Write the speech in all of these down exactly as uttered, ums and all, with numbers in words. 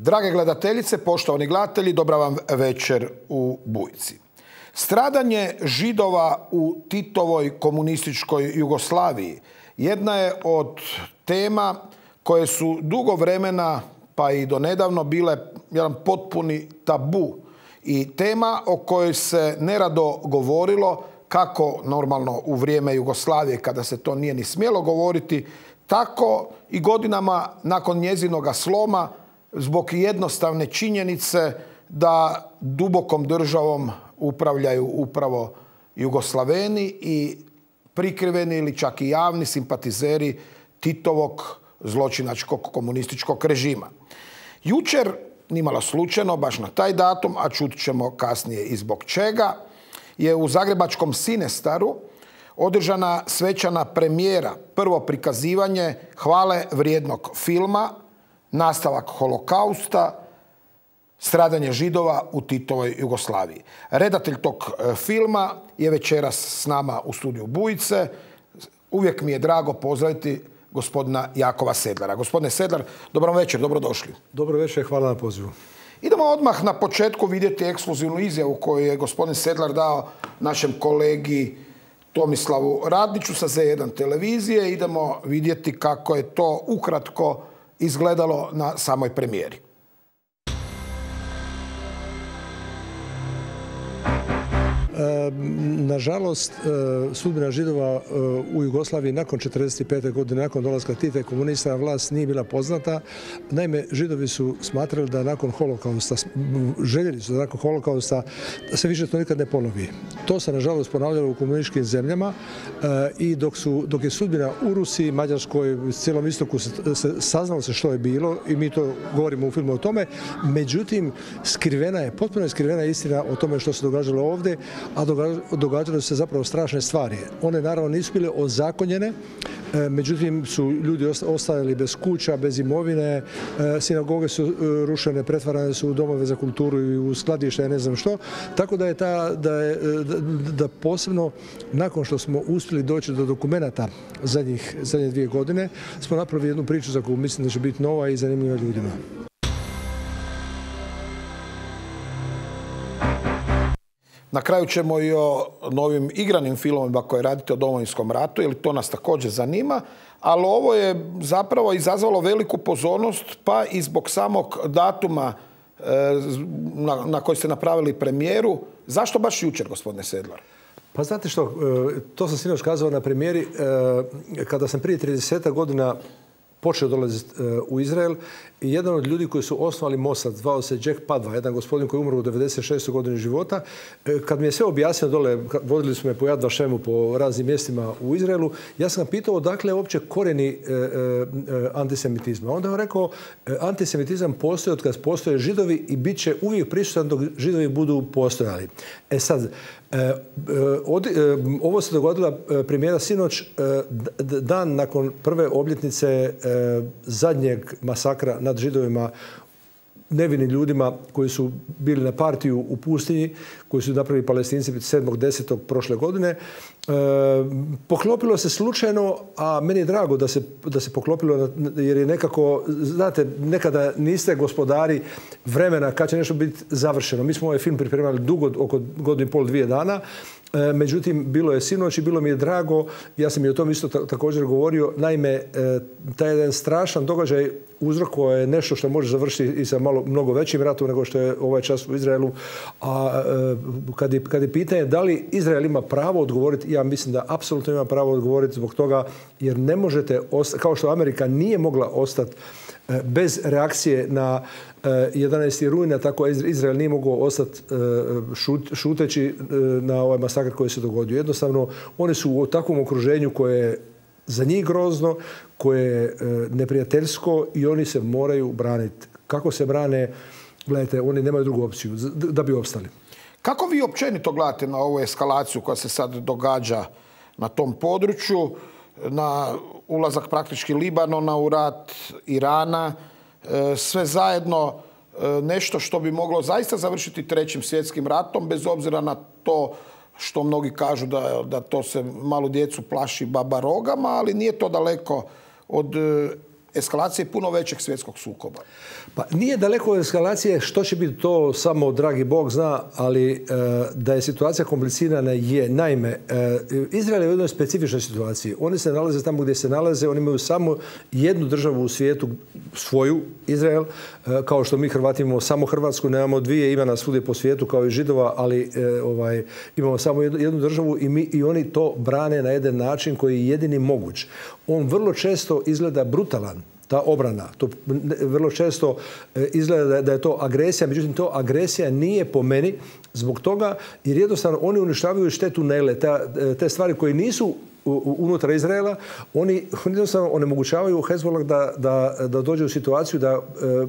Drage gledateljice, poštovani gledatelji, dobra vam večer u Bujici. Stradanje Židova u Titovoj komunističkoj Jugoslaviji jedna je od tema koje su dugo vremena, pa i do nedavno, bile jedan potpuni tabu i tema o kojoj se nerado govorilo, kako normalno u vrijeme Jugoslavije kada se to nije ni smjelo govoriti, tako i godinama nakon njezinoga sloma zbog jednostavne činjenice da dubokom državom upravljaju upravo Jugoslaveni i prikriveni ili čak i javni simpatizeri Titovog zločinačkog komunističkog režima. Jučer, nimalo slučajno, baš na taj datum, a čut ćemo kasnije i zbog čega, je u zagrebačkom Cinestaru održana svečana premijera, prvo prikazivanje hvale vrijednog filma, nastavak holokausta, stradanje Židova u Titovoj Jugoslaviji. Redatelj tog filma je večeras s nama u studiju Bujice. Uvijek mi je drago pozdraviti gospodina Jakova Sedlara. Gospodine Sedlar, dobro večer, dobrodošli. Dobro večer, hvala na pozivu. Idemo odmah na početku vidjeti ekskluzivnu izjavu koju je gospodin Sedlar dao našem kolegi Tomislavu Radniću sa Z jedan televizije. Idemo vidjeti kako je to ukratko izgledalo na samoj premijeri. Nažalost, sudbina Židova u Jugoslaviji nakon četrdeset pete. godine, nakon dolaska Tita i komunista na vlast nije bila poznata. Naime, Židovi su smatrali da nakon holokausta, željeli su da nakon holokausta da se više to nikad ne ponovi. To se nažalost ponavljalo u komunističkim zemljama i dok, su, dok je sudbina u Rusiji, Mađarskoj, cijelom istoku se, se, saznalo se što je bilo i mi to govorimo u filmu o tome. Međutim, skrivena je, potpuno je skrivena istina o tome što se događalo ovdje, a događale su se zapravo strašne stvari. One naravno nisu bile ozakonjene, međutim su ljudi ostajali bez kuća, bez imovine, sinagoge su rušene, pretvarane su u domove za kulturu i u skladište, ja ne znam što. Tako da je ta, da je, da, da posebno nakon što smo uspjeli doći do dokumenata zadnjih, zadnje dvije godine, smo napravili jednu priču za koju mislim da će biti nova i zanimljiva ljudima. Na kraju ćemo i o novim igranim filmovima koje radite o Domovinskom ratu, jer to nas također zanima, ali ovo je zapravo izazvalo veliku pozornost, pa i zbog samog datuma na, na koji ste napravili premijeru. Zašto baš jučer, gospodine Sedlar? Pa znate što, to sam sinoć kazao na premijeri, kada sam prije trideset godina počeo dolaziti u Izrael i jedan od ljudi koji su osnovali Mossad, zvao se Jack Padva, jedan gospodin koji je umro u devedeset šestoj godini života. Kad mi je sve objasnio dole, vodili su me po Yad Vashemu, po raznim mjestima u Izraelu, ja sam ga pitao odakle je uopće korijeni e, e, antisemitizma. Onda je on rekao, antisemitizam postoji od kad postoje Židovi i bit će uvijek prisutan dok Židovi budu postojali. E sad, E, od, e, ovo se dogodila premijera sinoć, e, dan nakon prve obljetnice e, zadnjeg masakra nad Židovima, nevinim ljudima koji su bili na partiju u pustinji, koji su napravili Palestinci sedmog desetog prošle godine. E, poklopilo se slučajno, a meni je drago da se, da se poklopilo, jer je nekako, znate, nekada niste gospodari vremena kad će nešto biti završeno. Mi smo ovaj film pripremali dugo, oko godinu i pol, dvije dana. E, međutim, bilo je sinoć i bilo mi je drago, ja sam i o tom isto također govorio, naime, e, taj jedan strašan događaj uzrokovao je nešto što može završiti i sa malo, mnogo većim ratom nego što je ovaj čas u Izraelu. A e, kad je, kad je pitanje da li Izrael ima pravo odgovoriti, ja mislim da apsolutno ima pravo odgovoriti zbog toga, jer ne možete, kao što Amerika nije mogla ostati bez reakcije na jedanaesti rujna, tako Izrael nije mogao ostati šut, šuteći na ovaj masakr koji se dogodio. Jednostavno, oni su u takvom okruženju koje je za njih grozno, koje je neprijateljsko i oni se moraju braniti. Kako se brane? Gledajte, oni nemaju drugu opciju da bi opstali. Kako vi općenito gledate na ovu eskalaciju koja se sad događa na tom području, na ulazak praktički Libanona u rat, Irana, sve zajedno nešto što bi moglo zaista završiti trećim svjetskim ratom, bez obzira na to što mnogi kažu da, da to se malu djecu plaši baba rogama, ali nije to daleko od eskalacije puno većeg svjetskog sukoba. Pa nije daleko od eskalacije, što će biti to samo dragi Bog zna, ali e, da je situacija komplicirana je. Naime, e, Izrael je u jednoj specifičnoj situaciji. Oni se nalaze tamo gdje se nalaze, oni imaju samo jednu državu u svijetu, svoju, Izrael, e, kao što mi Hrvati imamo samo Hrvatsku, nemamo dvije, ima nas svugdje po svijetu kao i Židova, ali e, ovaj, imamo samo jednu, jednu državu i, mi, i oni to brane na jedan način koji je jedini moguć. On vrlo često izgleda brutalan, ta obrana. To vrlo često izgleda da je to agresija, međutim to agresija nije po meni zbog toga jer jednostavno oni uništavaju te tunele, te stvari koje nisu unutar Izraela, oni jednostavno onemogućavaju Hezbollah da, da, da dođe u situaciju da e,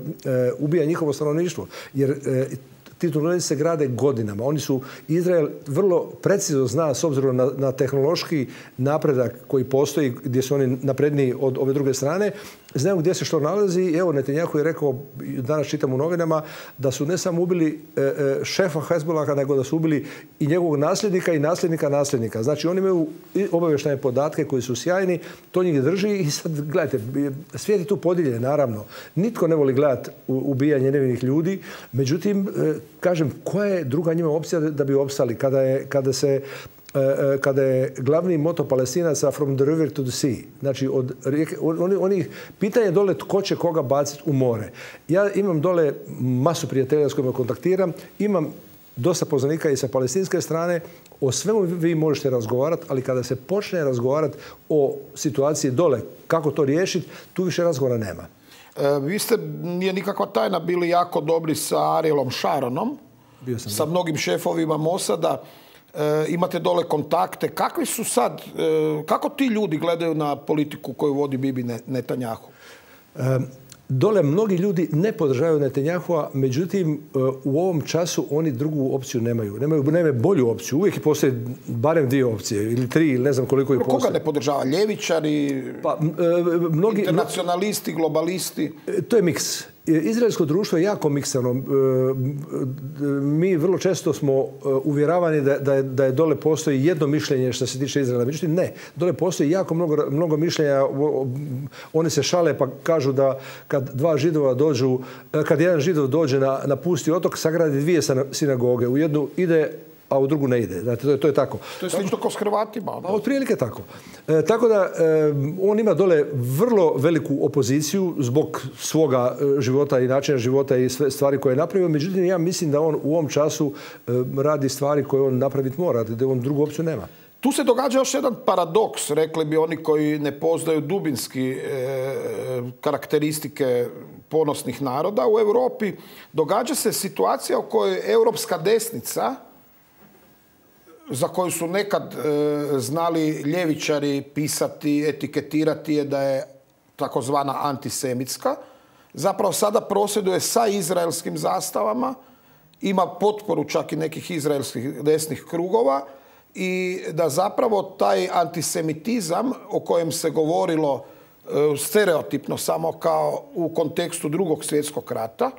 e, ubija njihovo stanovništvo. Jer e, ti tuneli se grade godinama. Oni su, Izrael vrlo precizno zna, s obzirom na, na tehnološki napredak koji postoji, gdje su oni napredniji od ove druge strane, znaju gdje se što nalazi. Evo, Netanjahu je rekao, danas čitam u novinama, da su ne samo ubili e, e, šefa Hezbollaha, nego da su ubili i njegovog nasljednika i nasljednika nasljednika. Znači, oni imaju obavještajne podatke koji su sjajni, to njih drži i sad, gledajte, svijet je tu podijeljen, naravno. Nitko ne voli gledati ubijanje nevinih ljudi, međutim, e, kažem, koja je druga njima opcija da bi opstali kada je, kada se kada je glavni moto Palestinaca from the river to the sea. Znači, od rijeke, oni, oni pitanje dole tko će koga baciti u more. Ja imam dole masu prijatelja s kojima kontaktiram, imam dosta poznanika i sa palestinske strane, o svemu vi možete razgovarati, ali kada se počne razgovarati o situaciji dole, kako to riješiti, tu više razgovora nema. E, vi ste, nije nikakva tajna, bili jako dobri sa Arielom Sharonom, Bio sam sa da. mnogim šefovima Mosada. E, imate dole kontakte. Kakvi su sad, e, kako ti ljudi gledaju na politiku koju vodi Bibi Netanjahu? E, dole mnogi ljudi ne podržavaju Netanjahua, međutim e, u ovom času oni drugu opciju nemaju. Nemaju, nemaju bolju opciju. Uvijek postoji barem dvije opcije ili tri, ili ne znam koliko ih postoji. Koga ne podržava? Ljevičari, pa, e, mnogi, internacionalisti, globalisti? E, to je miks. Izraelsko društvo je jako miksano. Mi vrlo često smo uvjeravani da, da, je, da je dole postoji jedno mišljenje što se tiče Izraela. Međutim, ne. Dole postoji jako mnogo, mnogo mišljenja. Oni se šale pa kažu da kad dva židova dođu, kad jedan židov dođe na, na pusti otok, sagradi dvije sinagoge. U jednu ide, a u drugu ne ide. Znate, to, je, to je tako. To je slično kao s Hrvatima. Pa otprilike tako. E, tako da e, on ima dole vrlo veliku opoziciju zbog svoga života i načina života i sve stvari koje je napravio. Međutim, ja mislim da on u ovom času e, radi stvari koje on napraviti mora, da on drugu opciju nema. Tu se događa još jedan paradoks, rekli bi oni koji ne poznaju dubinski e, karakteristike ponosnih naroda u Europi. Događa se situacija u kojoj europska desnica, za koju su nekad e, znali ljevičari pisati, etiketirati je da je takozvana antisemitska, zapravo sada prosvjeduje sa izraelskim zastavama, ima potporu čak i nekih izraelskih desnih krugova i da zapravo taj antisemitizam o kojem se govorilo e, stereotipno samo kao u kontekstu Drugog svjetskog rata,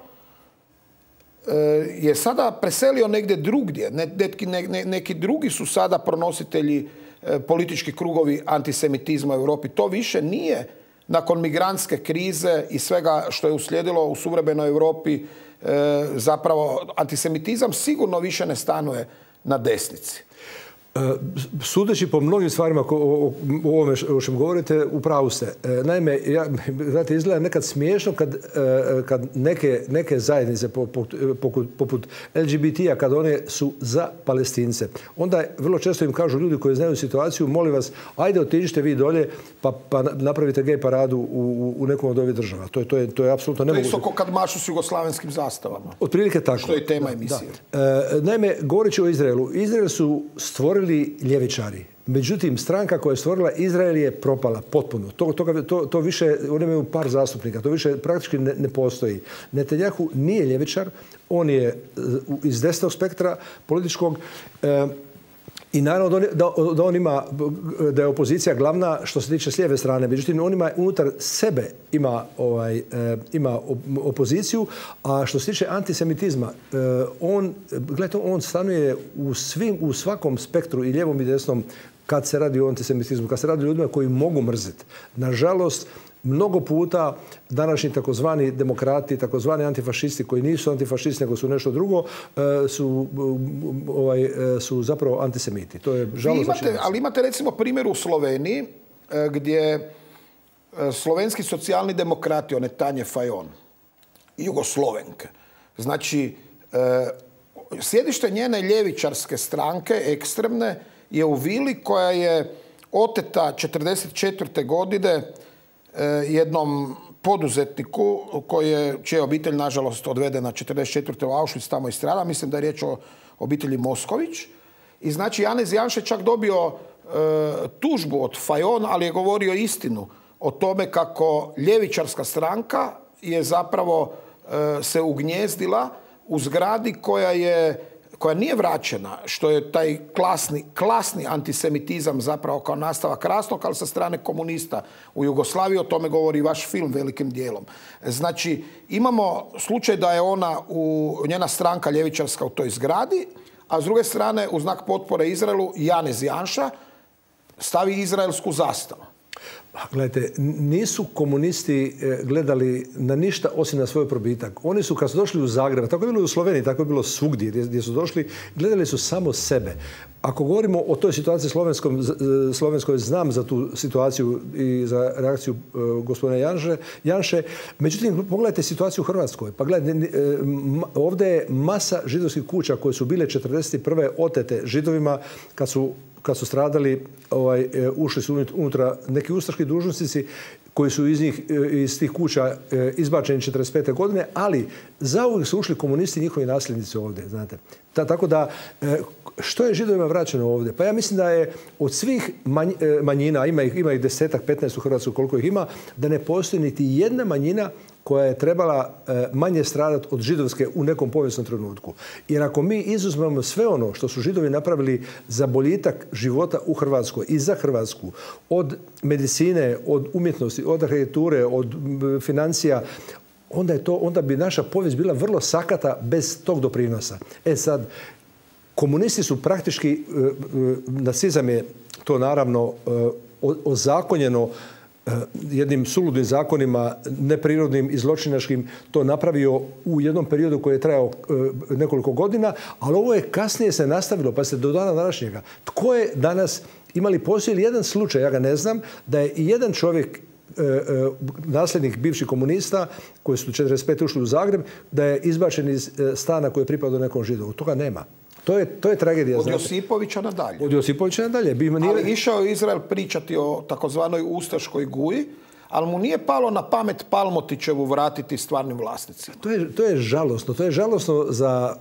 je sada preselio negdje drugdje. Neki, ne, neki drugi su sada pronositelji e, politički krugovi antisemitizma u Europi. To više nije nakon migrantske krize i svega što je uslijedilo u suvremenoj Europi e, zapravo antisemitizam sigurno više ne stanuje na desnici. Sudeći po mnogim stvarima o ovome o čem govorite, u pravu ste. Naime, ja, znate, izgleda nekad smiješno kad, kad neke, neke zajednice poput, poput L G B T-a, kad one su za Palestince. Onda vrlo često im kažu ljudi koji znaju situaciju, molim vas, ajde otiđite vi dolje pa, pa napravite gej paradu u, u nekom od ovih država. To je, to je, to je apsolutno nemoguće. To je isto kad mašu s jugoslavenskim zastavama. Otprilike tako. Što je tema emisije. Da. E, naime, govoreći o Izraelu, Izrael su stvorili ljevičari. Međutim, stranka koja je stvorila Izrael je propala potpuno. To, to, to, to više, oni imaju par zastupnika, to više praktički ne, ne postoji. Netanjahu nije ljevičar, on je iz desnog spektra političkog. E, I naravno da, da on ima, da je opozicija glavna što se tiče s lijeve strane. Međutim, on ima unutar sebe ima, ovaj, ima opoziciju, a što se tiče antisemitizma, on, gledajte, on stanuje u, svim, u svakom spektru i lijevom i desnom kad se radi o antisemitizmu, kad se radi o ljudima koji mogu mrziti. Nažalost, mnogo puta današnji takozvani demokrati, takozvani antifašisti koji nisu antifašisti nego su nešto drugo, su, ovaj, su zapravo antisemiti. To je žalostno. Ali imate recimo primjer u Sloveniji gdje slovenski socijalni demokrati, one Tanje Fajon, Jugoslovenke, znači sjedište njene ljevičarske stranke, ekstremne, je u vili koja je oteta četrdeset četvrte godine jednom poduzetniku koji je, čija je obitelj nažalost odvedena četrdeset četvrte u Auschwitz, tamo i strada. Mislim da je riječ o obitelji Mosković. I znači Janez Janša je čak dobio e, tužbu od Fajon, ali je govorio istinu o tome kako ljevičarska stranka je zapravo e, se ugnjezdila u zgradi koja je koja nije vraćena, što je taj klasni, klasni antisemitizam zapravo kao nastavak rasnog, ali sa strane komunista u Jugoslaviji. O tome govori vaš film velikim dijelom. Znači, imamo slučaj da je ona, u, njena stranka ljevičarska u toj zgradi, a s druge strane, u znak potpore Izraelu, Janez Janša stavi izraelsku zastavu. Gledajte, nisu komunisti gledali na ništa osim na svoj probitak. Oni su, kad su došli u Zagreb, tako je bilo u Sloveniji, tako je bilo svugdje gdje su došli, gledali su samo sebe. Ako govorimo o toj situaciji slovenskoj, znam za tu situaciju i za reakciju gospodina Janše, Janše. Međutim, pogledajte situaciju u Hrvatskoj. Pa gledajte, ovdje je masa židovskih kuća koje su bile četrdeset prve otete židovima kad su kad su stradali, ovaj, ušli su unutra neki ustaški dužnosnici koji su iz, njih, iz tih kuća izbačeni četrdeset pete godine, ali zauvijek su ušli komunisti i njihovi nasljednici ovdje. Znate. Ta, tako da, što je židovima vraćeno ovdje? Pa ja mislim da je od svih manj, manjina, ima ih, ima ih desetak, petnaest u Hrvatskoj koliko ih ima, da ne postoji niti jedna manjina koja je trebala manje stradati od židovske u nekom povijesnom trenutku. Jer ako mi izuzmemo sve ono što su židovi napravili za boljitak života u Hrvatskoj i za Hrvatsku, od medicine, od umjetnosti, od arhitekture, od financija, onda, je to, onda bi naša povijest bila vrlo sakata bez tog doprinosa. E sad, komunisti su praktički, nacizam je to naravno ozakonjeno jednim suludim zakonima, neprirodnim i zločinačkim, to napravio u jednom periodu koji je trajao nekoliko godina, ali ovo je kasnije se nastavilo, pa se do dana današnjega. Tko je danas, imali postoji li jedan slučaj, ja ga ne znam, da je i jedan čovjek, nasljednik bivših komunista, koji su četrdeset pete ušli u Zagreb, da je izbačen iz stana koji je pripadao nekom Židovu. Toga nema. To je, to je tragedija. Od Josipovića nadalje. Od Josipovića nadalje. Ali išao je Izrael pričati o takozvanoj ustaškoj guji, ali mu nije palo na pamet Palmotićevu vratiti stvarnim vlasnicima. To je, to je žalosno. To je žalosno za,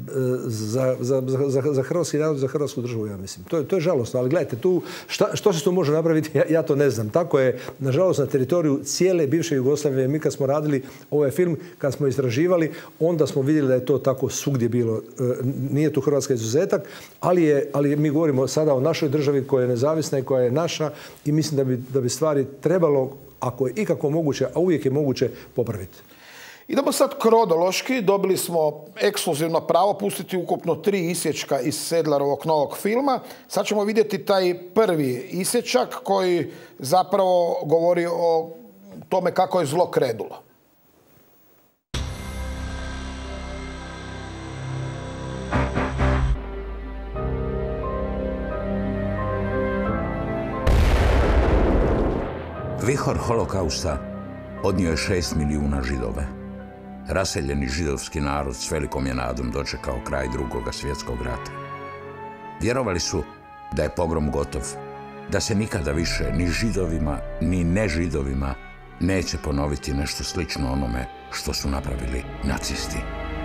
za, za, za, za hrvatski narod, za hrvatsku državu, ja mislim. To je, to je žalosno. Ali gledajte, tu, šta, što se tu može napraviti, ja, ja to ne znam. Tako je, nažalost, na teritoriju cijele bivše Jugoslavije. Mi kad smo radili ovaj film, kad smo istraživali, onda smo vidjeli da je to tako svugdje bilo. Nije tu Hrvatska izuzetak, ali, je, ali mi govorimo sada o našoj državi koja je nezavisna i koja je naša i mislim da bi, da bi stvari trebalo, ako je ikako moguće, a uvijek je moguće, popraviti. Idemo sad kronološki. Dobili smo ekskluzivno pravo pustiti ukupno tri isječka iz Sedlarovog novog filma. Sad ćemo vidjeti taj prvi isječak koji zapravo govori o tome kako je zlo krenulo. Vihor holokausta odnio je šest milijuna Židova. Raseljeni židovski narod s velikom je nadom dočekao kraj Drugoga svjetskog rata. Vjerovali su da je pogrom gotov, da se nikada više ni Židovima ni nežidovima neće ponoviti nešto slično onome što su napravili nacisti.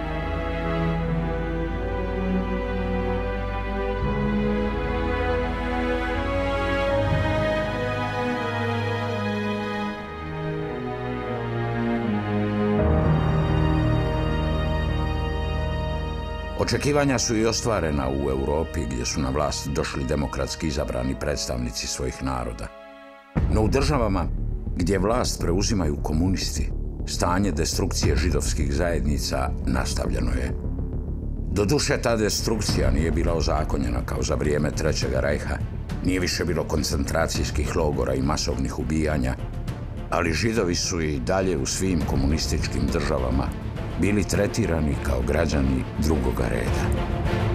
Očekivanja su i ostvarena u Europi gdje su na vlast došli demokratski izabrani predstavnici svojih naroda. No u državama gdje vlast preuzimaju komunisti, stanje destrukcije židovskih zajednica nastavljeno je. Doduše, ta destrukcija nije bila ozakonjena kao za vrijeme Trećega rajha. Nije više bilo koncentracijskih logora i masovnih ubijanja, ali Židovi su i dalje u svim komunističkim državama bili tretirani kao građani drugoga reda.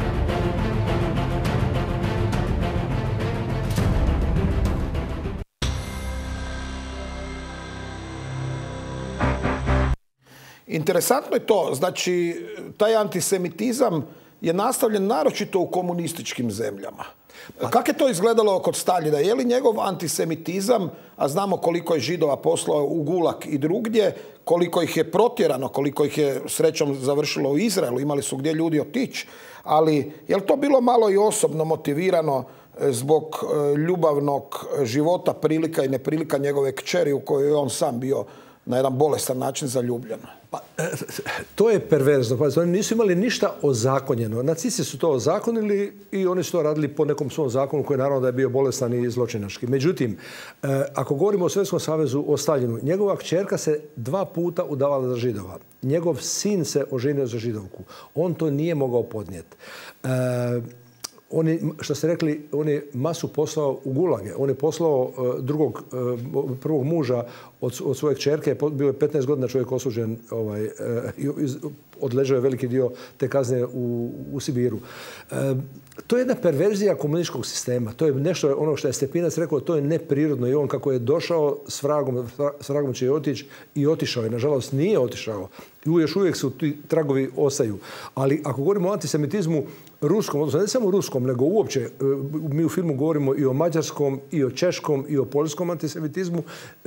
Interesantno je to, znači, taj antisemitizam je nastavljen naročito u komunističkim zemljama. Kako je to izgledalo kod Staljina? Je li njegov antisemitizam, a znamo koliko je Židova poslao u Gulag i drugdje, koliko ih je protjerano, koliko ih je srećom završilo u Izraelu, imali su gdje ljudi otići, ali je li to bilo malo i osobno motivirano zbog ljubavnog života, prilika i neprilika njegove kćeri u kojoj je on sam bio na jedan bolestan način zaljubljen? Pa, to je perverzno. Pa, oni nisu imali ništa ozakonjeno. Nacisti su to ozakonili i oni su to radili po nekom svom zakonu koji naravno da je bio bolestan i zločinački. Međutim, ako govorimo o Sovjetskom savezu, o Staljinu, njegova kćerka se dva puta udavala za Židova. Njegov sin se oženio za Židovku. On to nije mogao podnijeti. On je, što ste rekli, on je masu poslao u gulage. On je poslao drugog, prvog muža od, od svoje kćerke. Bio je petnaest godina čovjek osuđen, ovaj, odležao je veliki dio te kazne u, u Sibiru. To je jedna perverzija komunističkog sistema. To je nešto, ono što je Stepinac rekao, to je neprirodno. I on kako je došao s vragom, s vragom će otići i otišao je. Nažalost, nije otišao. I još uvijek su ti tragovi ostaju. Ali ako govorimo o antisemitizmu ruskom, odnosno ne samo ruskom, nego uopće, mi u filmu govorimo i o mađarskom, i o češkom, i o poljskom antisemitizmu.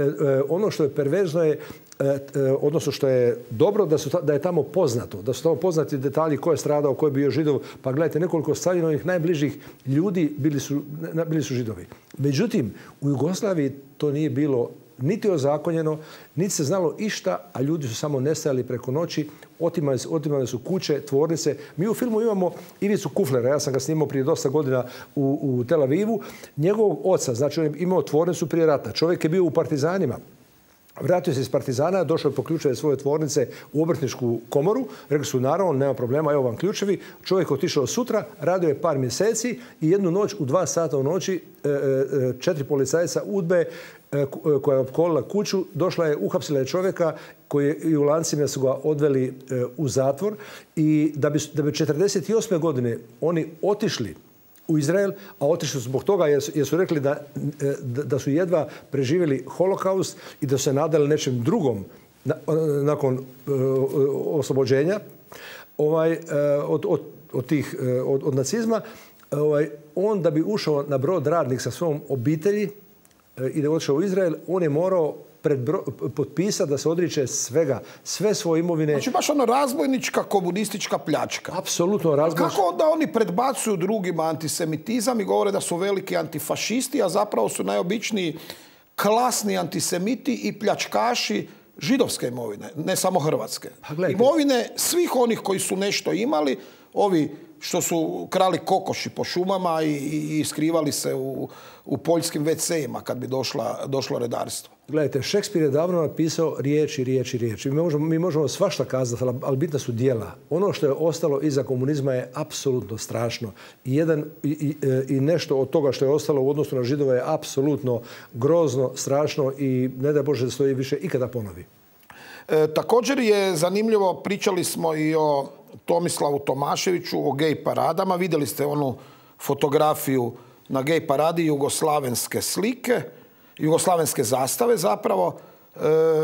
Ono što je perverzno je, odnosno što je dobro, da, su, da je tamo poznato. Da su tamo poznati detalji ko je stradao, ko je bio Židov. Pa gledajte, nekoliko Staljinovih najbližih ljudi bili su, bili su Židovi. Međutim, u Jugoslaviji to nije bilo niti ozakonjeno, niti se znalo išta, a ljudi su samo nestajali preko noći, otimali, otimali su kuće, tvornice. Mi u filmu imamo Ivicu Kuflera, ja sam ga snimao prije dosta godina u, u Tel Avivu. Njegovog oca, znači on je imao tvornicu prije rata. Čovjek je bio u partizanima. Vratio se iz partizana, došao je po ključeve svoje tvornice u obrtničku komoru. Rekli su, naravno, nema problema, evo vam ključevi. Čovjek otišao sutra, radio je par mjeseci i jednu noć, u dva sata u noći, četiri policajca UDBE koja je opkolila kuću, došla je, uhapsila je čovjeka koji i u lancima su ga odveli u zatvor. I da bi, da bi četrdeset osme godine oni otišli u Izrael, a otišli su zbog toga jer su, jer su rekli da, da su jedva preživjeli holokaust i da su se nadali nečem drugom na, nakon uh, oslobođenja ovaj, uh, od, od, od, tih, uh, od, od nacizma. Ovaj, on da bi ušao na brod radnik sa svom obitelji uh, i da je otišao u Izrael, on je morao potpisati da se odriče svega, sve svoje imovine. Znači baš ono razbojnička komunistička pljačka. Apsolutno razbojnička. Kako onda oni predbacuju drugima antisemitizam i govore da su veliki antifašisti, a zapravo su najobičniji klasni antisemiti i pljačkaši židovske imovine, ne samo hrvatske. Imovine svih onih koji su nešto imali, ovi što su krali kokoši po šumama i, i, i skrivali se u, u poljskim ve ceima kad bi došla, došlo redarstvo. Gledajte, Šekspir je davno napisao riječi, riječi, riječi. Mi možemo, mi možemo svašta kazati, ali bitna su djela. Ono što je ostalo iza komunizma je apsolutno strašno. I, jedan, i, i, i nešto od toga što je ostalo u odnosu na Židove je apsolutno grozno, strašno i ne daj Bože da se to više ikada ponovi. E, također je zanimljivo, pričali smo i o Tomislavu Tomaševiću, o gej paradama. Vidjeli ste onu fotografiju na gej paradi, jugoslavenske slike, jugoslavenske zastave zapravo. E,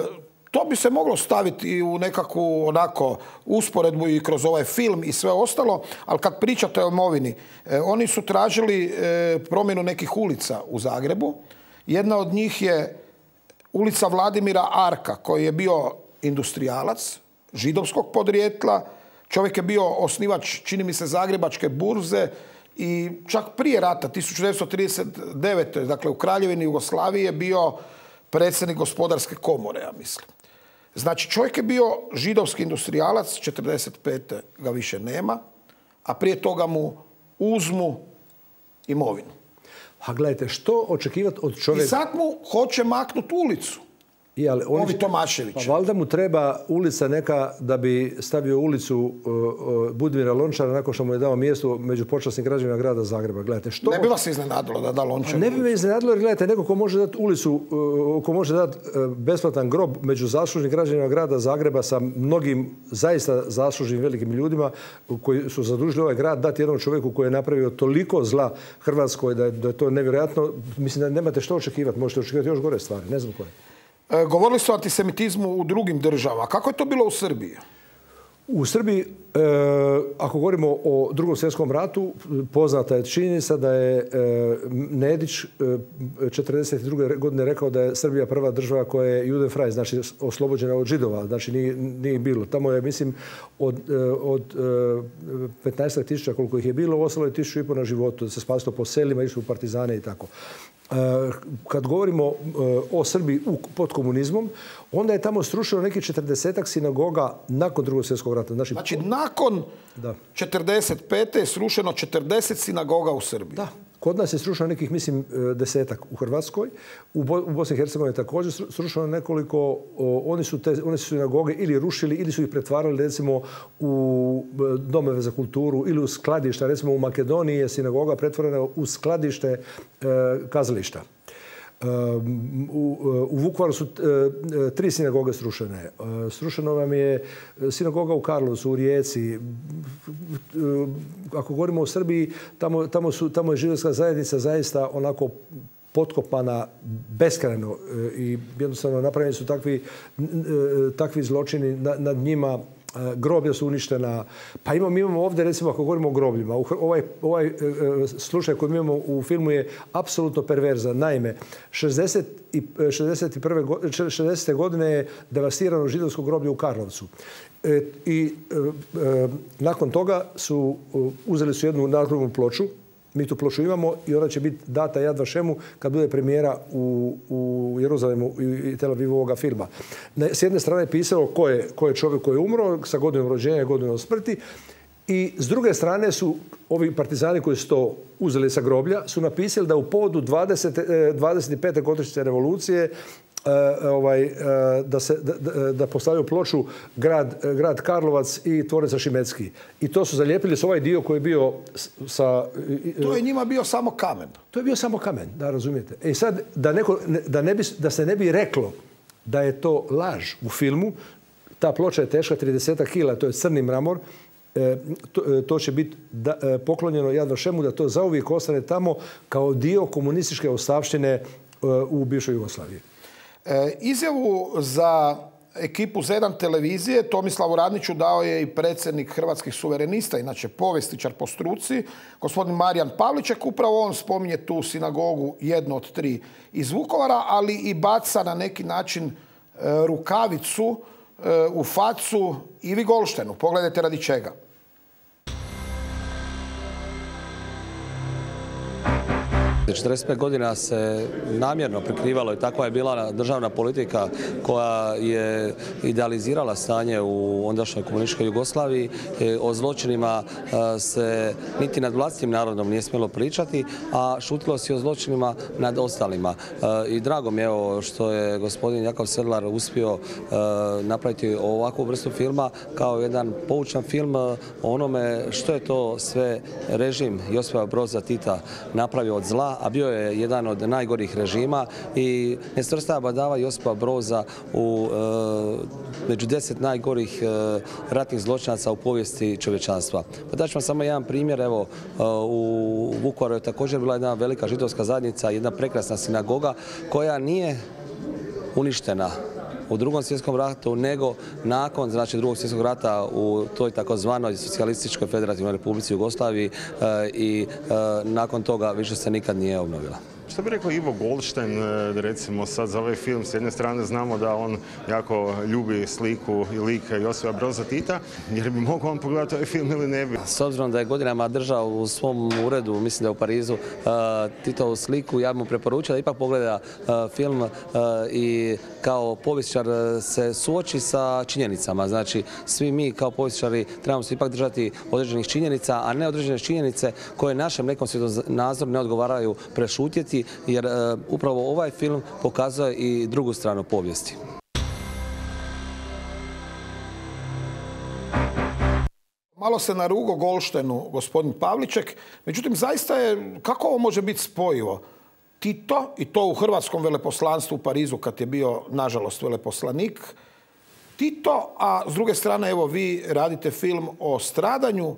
to bi se moglo staviti i u nekakvu onako usporedbu i kroz ovaj film i sve ostalo, ali kad pričate o imovini, e, oni su tražili e, promjenu nekih ulica u Zagrebu. Jedna od njih je ulica Vladimira Arka, koji je bio industrijalac židovskog podrijetla. Čovjek je bio osnivač, čini mi se, Zagrebačke burze i čak prije rata, tisuću devetsto trideset devete. dakle u Kraljevini Jugoslavije je bio predsjednik gospodarske komore, ja mislim. Znači, čovjek je bio židovski industrijalac, četrdeset pete ga više nema, a prije toga mu uzmu imovinu. A gledajte, što očekivati od čovjeka? I sad mu hoće maknuti ulicu. I, ali oni, Ovi Tomašević. Pa valjda mu treba ulica neka da bi stavio ulicu uh, uh, Budimira Lončara nakon što mu je dao mjesto među počasnim građanima grada Zagreba. Gledajte, što... Ne bi vas iznenadilo da da Lončar? Ne bi me iznenadilo jer gledajte, neko ko može dati ulicu, uh, ko može dati uh, besplatan grob među zaslužnim građanima grada Zagreba sa mnogim zaista zaslužnim velikim ljudima koji su zadužili ovaj grad, dati jednom čovjeku koji je napravio toliko zla Hrvatskoj da je, da je to nevjerojatno. Mislim da nemate što očekivati, možete očekivati još gore stvari, ne znam koje. E, govorili su o antisemitizmu u drugim državama. Kako je to bilo u Srbiji? U Srbiji, e, ako govorimo o Drugom svjetskom ratu, poznata je činjenica da je e, Nedić e, četrdeset druge godine rekao da je Srbija prva država koja je Judenfrei, znači oslobođena od Židova. Znači nije, nije bilo. Tamo je, mislim, od, od petnaest tisuća koliko ih je bilo, ostalo je tisuću i pol na životu, da se spasilo po selima, išli u partizane i tako. Kad govorimo o Srbiji pod komunizmom, onda je tamo srušeno neki četrdesetak sinagoga nakon Drugog svjetskog rata. Znači, znači nakon da. četrdeset pete je srušeno četrdeset sinagoga u Srbiji. Da. Kod nas je srušeno nekih, mislim, desetak u Hrvatskoj. U Bosni i Hercegovini je također srušeno nekoliko. Oni su te oni su sinagoge ili rušili ili su ih pretvarali, recimo, u domove za kulturu ili u skladišta. Recimo u Makedoniji je sinagoga pretvorena u skladište e, kazališta. U, u Vukovaru su tri sinagoge srušene. Srušeno vam je sinagoga u Karlovcu, u Rijeci. Ako govorimo o Srbiji, tamo, tamo, su, tamo je židovska zajednica zaista onako potkopana beskrajno i jednostavno napravljeni su takvi, takvi zločini nad njima. Groblja su uništena. Pa imamo, imamo ovdje, recimo, ako govorimo o grobljima, ovaj, ovaj slučaj koji imamo u filmu je apsolutno perverzan. Naime, šezdesete godine je devastirano židovsko groblje u Karlovcu. E, I e, nakon toga su uzeli su jednu nadgrobnu ploču. Mi tu ploču imamo i ona će biti data Yad Vašemu kad bude premijera u, u Jeruzalemu i Tel Avivu ovoga filma. S jedne strane je pisalo ko je, ko je čovjek koji je umro sa godinom rođenja i godinom smrti i s druge strane su ovi partizani koji su to uzeli sa groblja su napisali da u povodu dvadeset pete godišnjice revolucije Uh, ovaj, uh, da, se, da, da postavljaju ploču grad, grad Karlovac i tvornica Šimecki. I to su zalijepili s ovaj dio koji je bio sa... Uh, to je njima bio samo kamen. To je bio samo kamen, da razumijete. E sad, da, neko, da, ne bi, da se ne bi reklo da je to laž u filmu, ta ploča je teška trideset kila, to je crni mramor, E, to, to će biti da, e, poklonjeno Yad Vašemu da to zauvijek ostane tamo kao dio komunističke ostavštine e, u bivšoj Jugoslaviji. E, izjavu za ekipu Zedan televizije Tomislavu Radniću dao je i predsjednik Hrvatskih suverenista, inače povjesničar po struci, gospodin Marijan Pavliček. Upravo on spominje tu sinagogu, jednu od tri iz Vukovara, ali i baca na neki način e, rukavicu e, u facu Ivi Golštenu. Pogledajte radi čega. četrdeset pet godina se namjerno prikrivalo i takva je bila državna politika koja je idealizirala stanje u ondašnjoj komunističkoj Jugoslaviji. O zločinima se niti nad vlastitim narodom nije smjelo pričati, a šutilo se i o zločinima nad ostalima. I drago mi je evo što je gospodin Jakov Sedlar uspio napraviti ovakvu vrstu filma kao jedan poučan film o onome što je to sve režim Josipa Broza Tita napravio od zla, a bio je jedan od najgorih režima i ne svrstava badava Josipa Broza u e, među deset najgorih e, ratnih zločinaca u povijesti čovječanstva. Pa daću vam samo jedan primjer. Evo, e, u Vukovaru je također bila jedna velika židovska zajednica, jedna prekrasna sinagoga koja nije uništena u Drugom svjetskom ratu, nego nakon znači, Drugog svjetskog rata u toj takozvanoj socijalističkoj federativnoj Republici Jugoslaviji e, i e, nakon toga više se nikad nije obnovila. Što bi rekao Ivo Golšten, recimo sad za ovaj film, s jedne strane znamo da on jako ljubi sliku i lik Josipa Broza Tita, jer bi mogao on pogledati ovaj film ili ne bi? S obzirom da je godinama držao u svom uredu, mislim da je u Parizu, Titovu sliku, ja mu preporučujem da ipak pogleda film i kao povjesničar se suoči sa činjenicama. Znači, svi mi kao povjesničari trebamo se ipak držati određenih činjenica, a ne određene činjenice koje našem nekom svjetonazoru ne odgovaraju prešutjeti povijesti, jer upravo ovaj film pokazuje i drugu stranu povijesti. Malo se narugo Goldsteinu gospodin Pavliček, međutim zaista je, kako ovo može biti spojivo? Tito, i to u hrvatskom veleposlanstvu u Parizu kad je bio, nažalost, veleposlanik, Tito, a s druge strane, evo, vi radite film o stradanju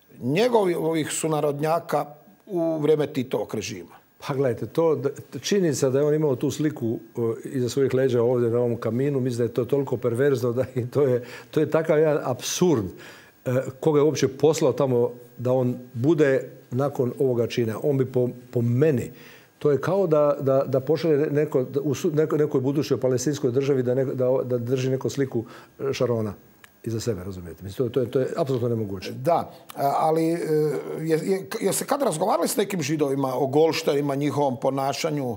njegovih sunarodnjaka u vrijeme Titovog režima. Pa gledajte, to činjenica da je on imao tu sliku iza svojih leđa ovdje na ovom kaminu, mislim da je to toliko perverzno da i to je, to je takav jedan apsurd koga je uopće poslao tamo da on bude nakon ovoga čina. On bi po, po meni, to je kao da, da, da pošalje neko, u neko, nekoj budućoj palestinskoj državi da, ne, da, da drži neku sliku Šarona iza sebe, razumijete? Mislim, to, je, to je apsolutno nemoguće. Da, ali je, je, je se kad razgovarali s nekim Židovima o Goldsteinima, njihovom ponašanju,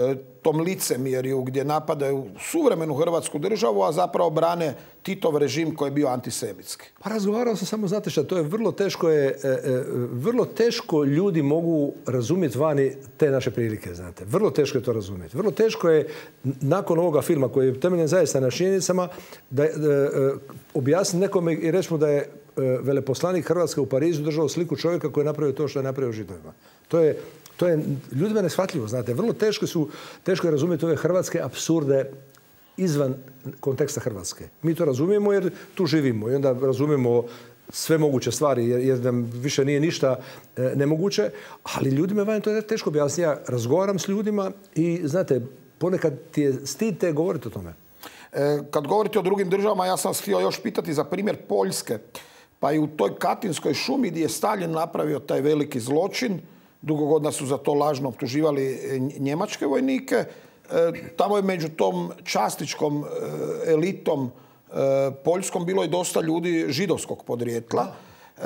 tom licemjerju gdje napadaju suvremenu Hrvatsku državu, a zapravo brane Titov režim koji je bio antisemitski? Pa razgovarao sam samo, znate šta, to je vrlo teško, je, vrlo teško ljudi mogu razumjeti vani te naše prilike, znate. Vrlo teško je to razumjeti. Vrlo teško je nakon ovoga filma koji je temeljen zaista na činjenicama da, da objasniti nekome i reći mu da je veleposlanik Hrvatske u Parizu držao sliku čovjeka koji je napravio to što je napravio Židovima. To je To je ljudima neshvatljivo, znate. Vrlo teško su, teško je razumjeti ove hrvatske apsurde izvan konteksta Hrvatske. Mi to razumijemo jer tu živimo i onda razumijemo sve moguće stvari jer, jer nam više nije ništa e, nemoguće, ali ljudima vani to je teško objasniti. Ja razgovaram s ljudima i, znate, ponekad ti je stid te govoriti o tome. E, kad govorite o drugim državama, ja sam htio još pitati za primjer Poljske. Pa i u toj Katinskoj šumi gdje je Stalin napravio taj veliki zločin, dugo godina su za to lažno optuživali njemačke vojnike. E, tamo je među tom častičkom e, elitom e, poljskom bilo i dosta ljudi židovskog podrijetla. E,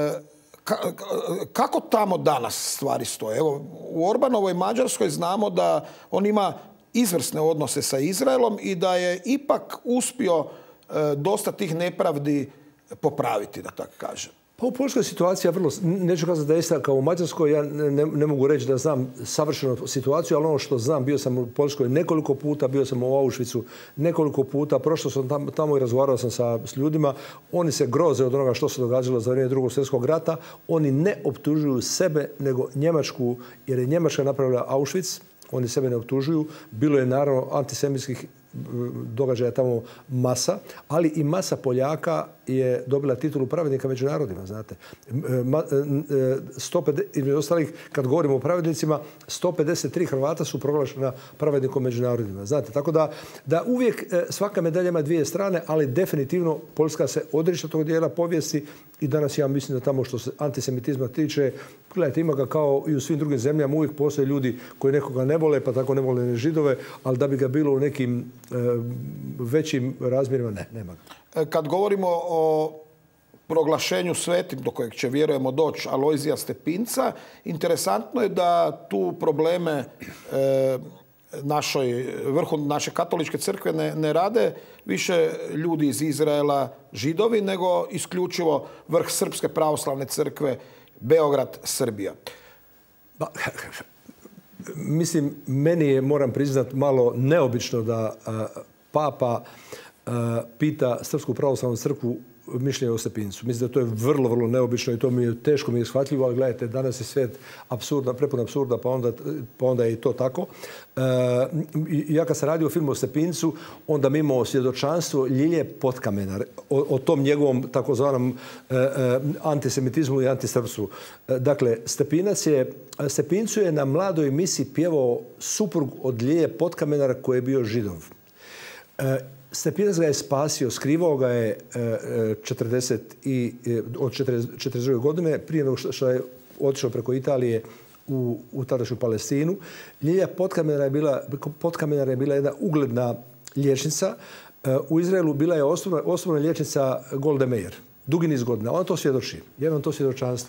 ka, kako tamo danas stvari stoje? Evo, u Orbanovoj Mađarskoj znamo da on ima izvrsne odnose sa Izraelom i da je ipak uspio e, dosta tih nepravdi popraviti, da tako kažem. Pa u Poljskoj situacija vrlo, neću kazati da je ista kao u Mađarskoj, ja ne, ne mogu reći da znam savršenu situaciju, ali ono što znam, bio sam u Poljskoj nekoliko puta, bio sam u Auschwitzu nekoliko puta, prošao sam tamo, tamo i razgovarao sam sa, s ljudima, oni se groze od onoga što se događalo za vrijeme Drugog svjetskog rata, oni ne optužuju sebe, nego Njemačku, jer je Njemačka napravila Auschwitz, oni sebe ne optužuju, bilo je naravno antisemitskih događaja tamo masa, ali i masa Poljaka je dobila titulu pravednika među narodima, znate. sto pedeset, između ostalih, kad govorimo o pravednicima, sto pedeset tri Hrvata su proglašena pravednikom među narodima, znate. Tako da, da uvijek svaka medalja ima dvije strane, ali definitivno Poljska se odriče tog dijela povijesti i danas ja mislim da tamo što se antisemitizma tiče, gledajte, ima ga kao i u svim drugim zemljama, uvijek postoje ljudi koji nekoga ne vole, pa tako ne vole ni Židove, ali da bi ga bilo u nekim e, većim razmjerima, ne, nema ga. Kad govorimo o proglašenju svetim, do kojeg će vjerujemo doći, Alojzija Stepinca, interesantno je da tu probleme e, našoj, vrhu naše katoličke crkve ne, ne rade više ljudi iz Izraela, Židovi, nego isključivo vrh Srpske pravoslavne crkve, Beograd, Srbija. Ba, mislim, meni je, moram priznati, malo neobično da a, Papa a, pita Srpsku pravoslavnu crkvu mišljenje o Stepincu. Mislim da to je vrlo, vrlo neobično i to mi je teško mi je shvatljivo, ali gledajte, danas je svijet apsurda, prepun apsurda, pa onda, pa onda je i to tako. E, ja kad sam radio film o Stepincu, onda mi imamo svjedočanstvo Ljilje Potkamenar o, o tom njegovom takozvanom e, e, antisemitizmu i antisrpstvu. E, dakle, Stepinac je, Stepincu je na mladoj misiji pjevao suprug od Ljilje Potkamenara koji je bio Židov. E, Stepinac ga je spasio, skrivao ga je četrdeset i, od četrdeset druge godine, prije nego što je otišao preko Italije u, u tadašnju Palestinu. Ljilja Potkamenar je bila, Potkamenar je bila jedna ugledna liječnica. U Izraelu bila je osnovna, osnovna liječnica Golda Meir. Dugi niz godina. Ona to svjedoči. Jedno to svjedočanstvo.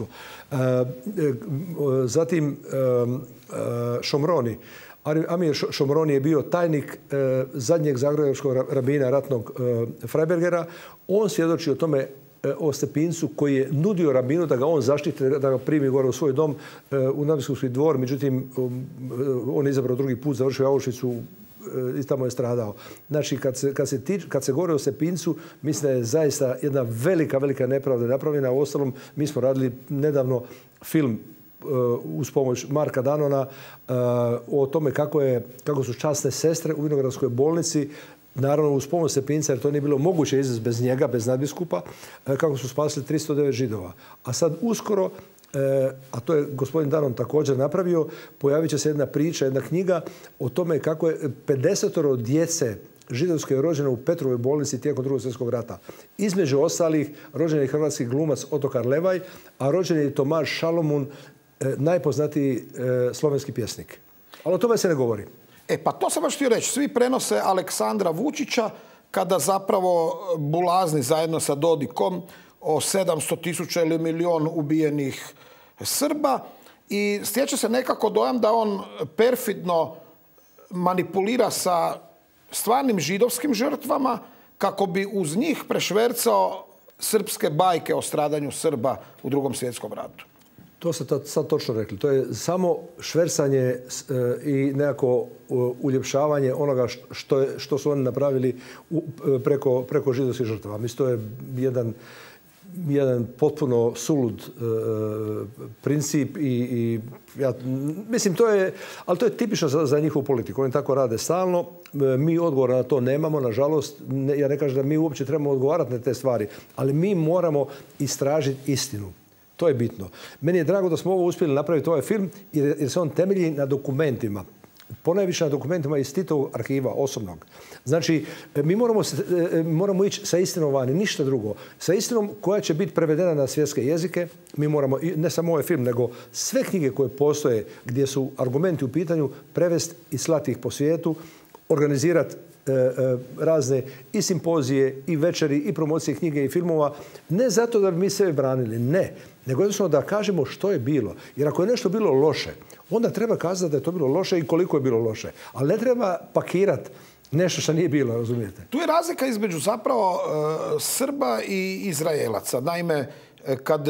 Zatim Šomroni. Amir Šomroni je bio tajnik e, zadnjeg zagrebačkog rabina ratnog e, Freibergera. On svjedoči o tome o Stepincu koji je nudio rabinu da ga on zaštiti, da ga primi gore u svoj dom u Nabiskovski dvor. Međutim, on je izabrao drugi put, završio u Auschwitzu i tamo je stradao. Znači, kad se, kad se, tič, kad se govori o Stepincu, mislim da je zaista jedna velika, velika nepravda napravljena. U ostalom, mi smo radili nedavno film uz pomoć Marka Danona o tome kako, je, kako su časne sestre u Vinogradskoj bolnici, naravno uz pomoć Stepinca, jer to nije bilo moguće izvesti bez njega, bez nadbiskupa, kako su spasili tristo devet Židova. A sad uskoro, a to je gospodin Danon također napravio, pojavit će se jedna priča, jedna knjiga o tome kako je pedesetoro djece židovske je rođeno u Petrovoj bolnici tijekom Drugog svjetskog rata. Između ostalih rođen je hrvatski glumac Otokar Levaj, a rođen je Tomaš Šalomun, najpoznatiji slovenski pjesnik. Ali o tome se ne govori. E pa to sam baš htio reći. Svi prenose Aleksandra Vučića kada zapravo bulazni zajedno sa Dodikom o sedamsto tisuća ili milion ubijenih Srba i stječe se nekako dojam da on perfidno manipulira sa stvarnim židovskim žrtvama kako bi uz njih prešvercao srpske bajke o stradanju Srba u Drugom svjetskom ratu. To ste sad točno rekli. To je samo šversanje i nekako uljepšavanje onoga što, je, što su oni napravili preko, preko židovskih žrtava. Mislim, to je jedan, jedan potpuno sulud e, princip i, i ja, mislim, to je, ali to je tipično za, za njihovu politiku. Oni tako rade stalno. E, mi odgovora na to nemamo, nažalost. Ne, ja ne kažem da mi uopće trebamo odgovarati na te stvari, ali mi moramo istražiti istinu. To je bitno. Meni je drago da smo ovo uspjeli napraviti ovaj film jer, jer se on temelji na dokumentima. Ponajviše na dokumentima iz Titovog arhiva, osobnog. Znači, mi moramo, moramo ići sa istinom vani, ništa drugo. Sa istinom koja će biti prevedena na svjetske jezike. Mi moramo, ne samo ovaj film, nego sve knjige koje postoje gdje su argumenti u pitanju, prevesti i slati ih po svijetu, organizirati razne i simpozije, i večeri, i promocije knjige i filmova. Ne zato da bi mi sebe branili, ne. Nego jednostavno da kažemo što je bilo. Jer ako je nešto bilo loše, onda treba kazati da je to bilo loše i koliko je bilo loše. Ali ne treba pakirati nešto što nije bilo, razumijete? Tu je razlika između zapravo uh, Srba i Izraelaca. Naime, kad uh,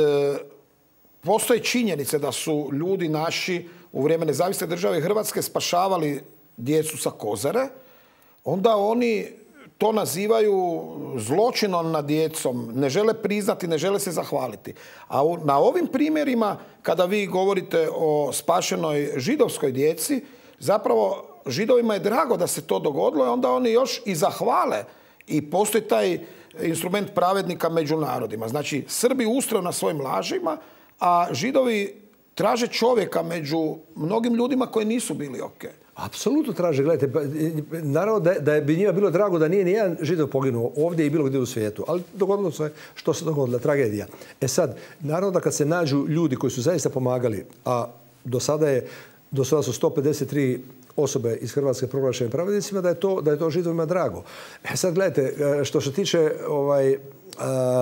postoje činjenice da su ljudi naši u vrijeme nezavisne države Hrvatske spašavali djecu sa Kozare, onda oni to nazivaju zločinom nad djecom, ne žele priznati, ne žele se zahvaliti. A u, na ovim primjerima, kada vi govorite o spašenoj židovskoj djeci, zapravo Židovima je drago da se to dogodilo i onda oni još i zahvale. I postoji taj instrument pravednika među narodima. Znači, Srbi ustraju na svojim lažima, a Židovi traže čovjeka među mnogim ljudima koji nisu bili okej. Apsolutno traže, gledajte, naravno da, da bi njima bilo drago da nije nijedan Židov poginuo ovdje i bilo gdje u svijetu, ali dogodilo se što se dogodilo, tragedija. E sad, naravno da kad se nađu ljudi koji su zaista pomagali, a do sada je, do sada su sto pedeset tri osobe iz Hrvatske proglašene pravednicima, da je to, da je to Židovima drago. E sad, gledajte, što se tiče ovaj, Uh,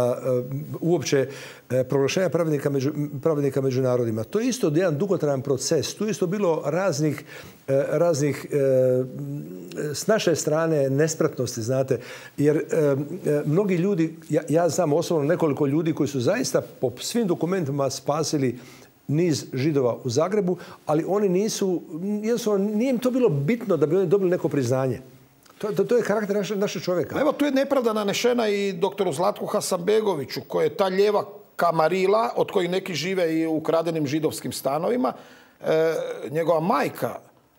uh, uopće uh, proglašenja pravednika među, pravednika među narodima. To je isto jedan dugotrajan proces. Tu je isto bilo raznih, uh, raznih uh, s naše strane nespretnosti, znate. Jer uh, uh, mnogi ljudi, ja, ja znam osobno nekoliko ljudi koji su zaista po svim dokumentima spasili niz Židova u Zagrebu, ali oni nisu, jednostavno nije im to bilo bitno da bi oni dobili neko priznanje. To, to, to je karakter naše, naše čovjeka. Evo, tu je nepravda nanešena i doktoru Zlatku Hasanbegoviću, koji je ta lijeva kamarila, od kojih neki žive i u ukradenim židovskim stanovima. E, njegova majka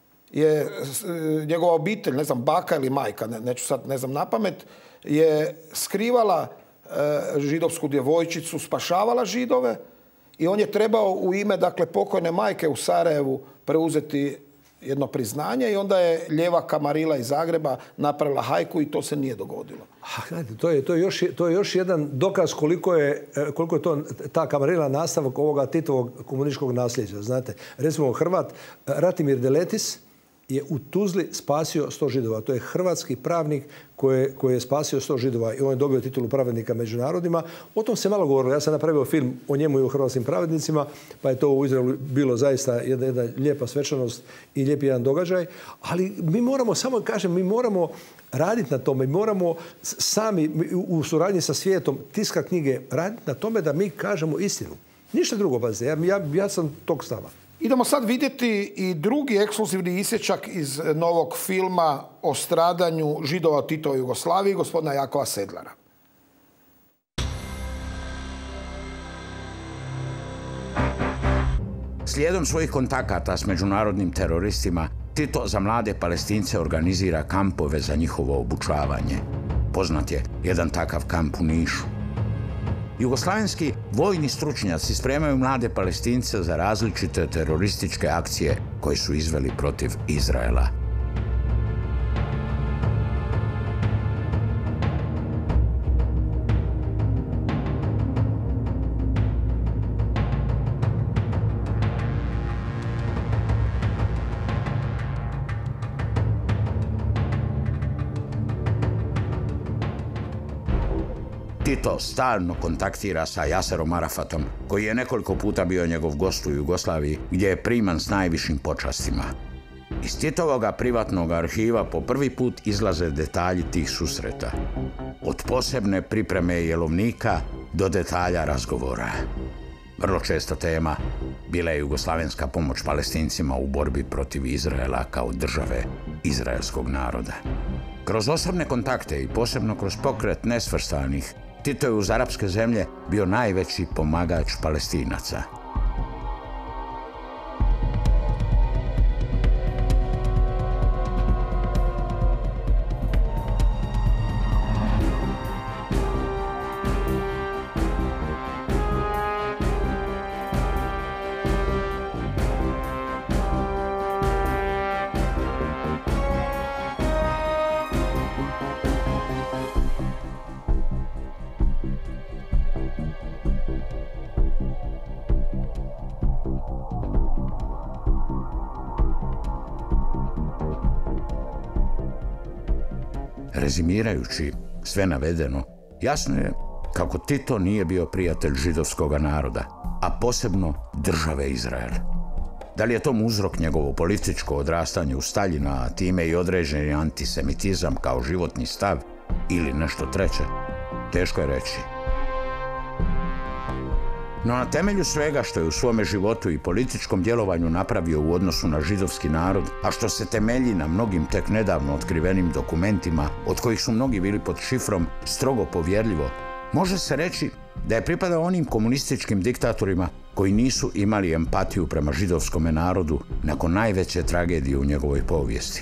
je, njegova obitelj, ne znam, baka ili majka, ne, neću sad, ne znam, napamet, je skrivala e, židovsku djevojčicu, spašavala Židove i on je trebao u ime, dakle, pokojne majke u Sarajevu preuzeti jedno priznanje i onda je lijeva kamarila iz Zagreba napravila hajku i to se nije dogodilo. A, gledajte, to je, to je, još, to je još jedan dokaz koliko je, koliko je to, ta kamarila nastavak ovoga Titovog komunističkog nasljeđa. Znate, recimo Hrvat Ratimir Deletis je u Tuzli spasio sto židova. To je hrvatski pravnik koji, koji je spasio sto židova i on je dobio titulu pravednika među narodima. O tom se malo govorilo. Ja sam napravio film o njemu i o hrvatskim pravednicima, pa je to u Izraelu bilo zaista jedna, jedna lijepa svečanost i lijep jedan događaj. Ali mi moramo, samo kažem, mi moramo raditi na tome. Mi moramo sami u suradnji sa svijetom tiska knjige raditi na tome da mi kažemo istinu. Ništa drugo, pazite. Ja, ja, ja sam tog stava. Idemo sad vidjeti i drugi ekskluzivni isječak iz novog filma o stradanju Židova u Titovoj Jugoslaviji, gospodina Jakova Sedlara. Slijedom svojih kontakata s međunarodnim teroristima, Tito za mlade Palestince organizira kampove za njihovo obučavanje. Poznat je jedan takav kamp u Nišu. Jugoslavenski vojni stručnjaci spremaju mlade Palestince za različite terorističke akcije koje su izveli protiv Izraela. Tito stalno kontaktira sa Jaserom Arafatom, koji je nekoliko puta bio njegov gost u Jugoslaviji, gdje je priman s najvišim počastima. Iz Titovoga privatnog arhiva po prvi put izlaze detalji tih susreta. Od posebne pripreme jelovnika do detalja razgovora. Vrlo česta tema bila je jugoslavenska pomoć Palestincima u borbi protiv Izraela kao države izraelskog naroda. Kroz osobne kontakte i posebno kroz pokret nesvrstanih, Tito je uz arapske zemlje bio najveći pomagač Palestinaca. Rezimirajući sve navedeno, jasno je kako Tito nije bio prijatelj židovskog naroda, a posebno države Izrael. Da li je tomu uzrok njegovo političko odrastanje u Staljina, a time i određeni antisemitizam kao životni stav ili nešto treće, teško je reći. No na temelju svega što je u svome životu i političkom djelovanju napravio u odnosu na židovski narod, a što se temelji na mnogim tek nedavno otkrivenim dokumentima, od kojih su mnogi bili pod šifrom strogo povjerljivo, može se reći da je pripadao onim komunističkim diktatorima koji nisu imali empatiju prema židovskome narodu nakon najveće tragedije u njegovoj povijesti.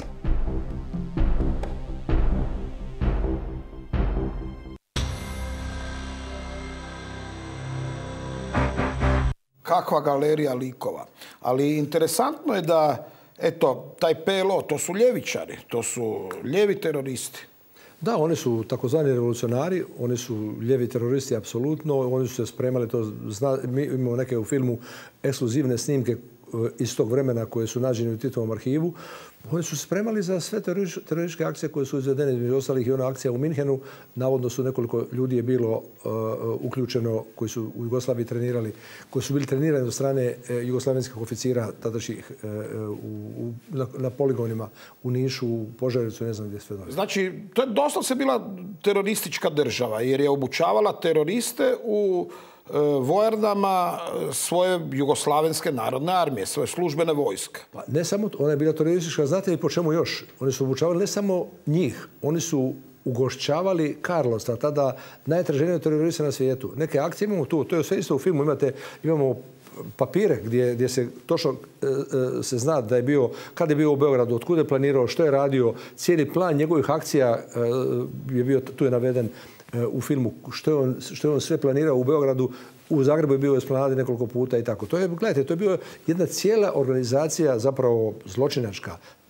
Kakva galerija likova. Ali interesantno je da, eto, taj P L O, to su ljevičari, to su ljevi teroristi. Da, oni su takozvani revolucionari, oni su ljevi teroristi apsolutno, oni su se spremali, to zna, mi imamo neke u filmu ekskluzivne snimke iz tog vremena koje su nađene u Titovom arhivu. Oni su spremali za sve terorističke akcije koje su izvedene, između ostalih i ona akcija u Minhenu. Navodno su nekoliko ljudi je bilo uh, uključeno koji su u Jugoslaviji trenirali, koji su bili trenirani od strane uh, jugoslavenskih oficira tadašnjih uh, u, na, na poligonima u Nišu, u Požarevcu, ne znam gdje sve. Znači, to je doslovce bila teroristička država jer je obučavala teroriste u vojarnama svoje jugoslavenske narodne armije, svoje službene vojske. Pa ne samo, ona je bila teroristička, znate i po čemu još? Oni su obučavali ne samo njih, oni su ugošćavali Carlosa, tada najtraženije teroriste na svijetu. Neke akcije imamo tu, to je sve isto u filmu, imate, imamo papire gdje, gdje se točno e, e, se zna da je bio, kad je bio u Beogradu, otkud je planirao, što je radio, cijeli plan njegovih akcija e, je bio, tu je naveden u filmu što je, on, što je on sve planirao u Beogradu, u Zagrebu je bio u Esplanadi nekoliko puta i tako. To je, gledajte, to je bila jedna cijela organizacija zapravo zločinačka,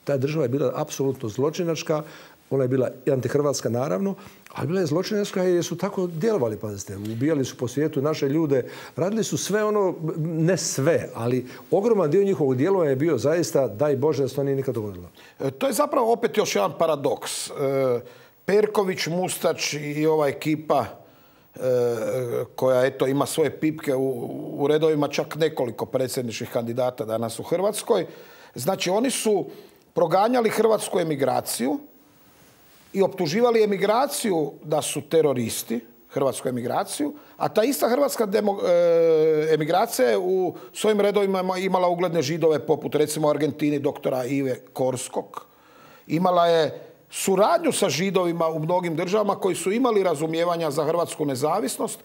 Ta država je bila apsolutno zločinačka, ona je bila i antihrvatska naravno, ali bila je zločinačka jer su tako djelovali, pazite. Ubijali su po svijetu naše ljude, radili su sve ono, ne sve, ali ogroman dio njihovog djelovanja je bio zaista, daj Bože da se to nije nikad dogodilo. E, to je zapravo opet još jedan paradoks. E, Perković, Mustač i ova ekipa e, koja eto ima svoje pipke u, u redovima čak nekoliko predsjedničkih kandidata danas u Hrvatskoj. Znači oni su proganjali hrvatsku emigraciju i optuživali emigraciju da su teroristi, hrvatsku emigraciju, a ta ista hrvatska demo, e, emigracija je u svojim redovima imala ugledne židove poput recimo u Argentini doktora Ive Korskog. Imala je suradnju sa židovima u mnogim državama koji su imali razumijevanja za hrvatsku nezavisnost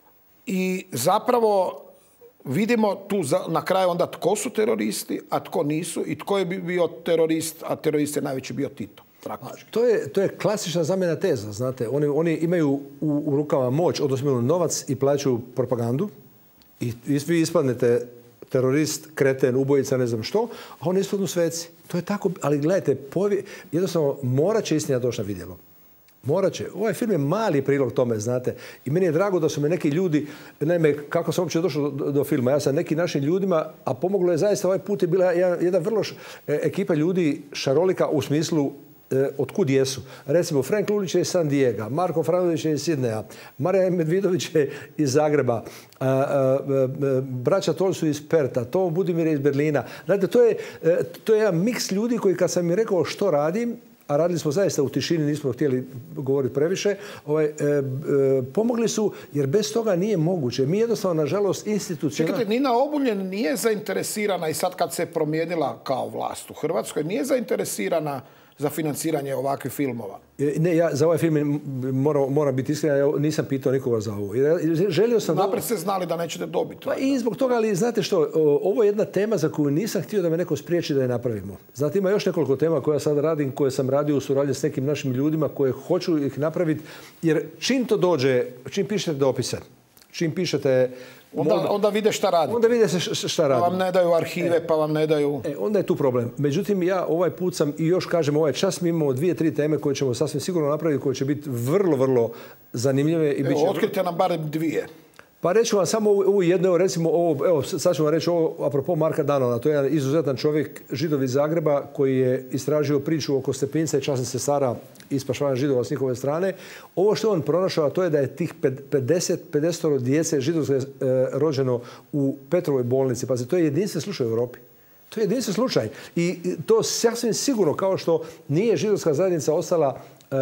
i zapravo vidimo tu za, na kraju onda tko su teroristi, a tko nisu i tko je bio terorist, a terorist je najveći bio Tito. To je, to je klasična zamjena teza, znate. Oni, oni imaju u, u rukama moć, odnosno imaju novac i plaćaju propagandu i, i vi ispadnete terorist, kreten, ubojica, ne znam što, a oni ispadnu sveci. To je tako, ali gledajte, povije, jednostavno morat će istina doći na vidjelo. Morat će. Ovaj film je mali prilog tome, znate. I meni je drago da su me neki ljudi, naime, kako sam uopće došao do, do filma, ja sam nekim našim ljudima, a pomoglo je zaista, ovaj put je bila jedna, jedna vrlo š, e, ekipa ljudi šarolika u smislu e, otkud jesu. Recimo, Frank Lulić je iz San Diega, Marko Franović je iz Sidneja, Marija Medvidović je iz Zagreba, a, a, a, braća Tol su iz Perta, Tom Budimir je iz Berlina. Znate, to je, e, to je jedan miks ljudi koji kad sam mi rekao što radim, a radili smo zaista u tišini, nismo htjeli govoriti previše, ovaj, e, e, pomogli su, jer bez toga nije moguće. Mi jednostavno, nažalost, institucionalno... Čekajte, Nina Obuljen nije zainteresirana i sad kad se promijenila kao vlast u Hrvatskoj, nije zainteresirana za financiranje ovakvih filmova? Ne, ja za ovaj film moram, moram biti iskren, ja nisam pitao nikoga za ovo. Želio sam... Napred ste znali da nećete dobiti. Pa i zbog toga, ali znate što, ovo je jedna tema za koju nisam htio da me neko spriječi da je napravimo. Znate, ima još nekoliko tema koje ja sad radim, koje sam radio u suradnji s nekim našim ljudima koje hoću ih napraviti, jer čim to dođe, čim pišete dopise, čim pišete... Onda, onda vide šta radite. Onda vide se šta radite. Pa vam ne daju arhive, e, pa vam ne daju... E, onda je tu problem. Međutim, ja ovaj put sam i još kažem, ovaj čas mi imamo dvije, tri teme koje ćemo sasvim sigurno napraviti, koje će biti vrlo, vrlo zanimljive. I evo, bit će... otkrite nam barem dvije. Pa reću vam samo ovu jednu, evo, recimo, ovo, evo, sad ću vam reći ovo, apropo Marka Danona, to je jedan izuzetan čovjek, Židov iz Zagreba, koji je istražio priču oko Stepinca i časnih sestara i spašavanja Židova s njihove strane. Ovo što on pronašao, to je da je tih pedeset, pedeset djece židovske e, rođeno u Petrovoj bolnici. Pa to je jedinstven slučaj u Europi. To je jedinstven slučaj. I to sasvim sigurno, kao što nije židovska zajednica ostala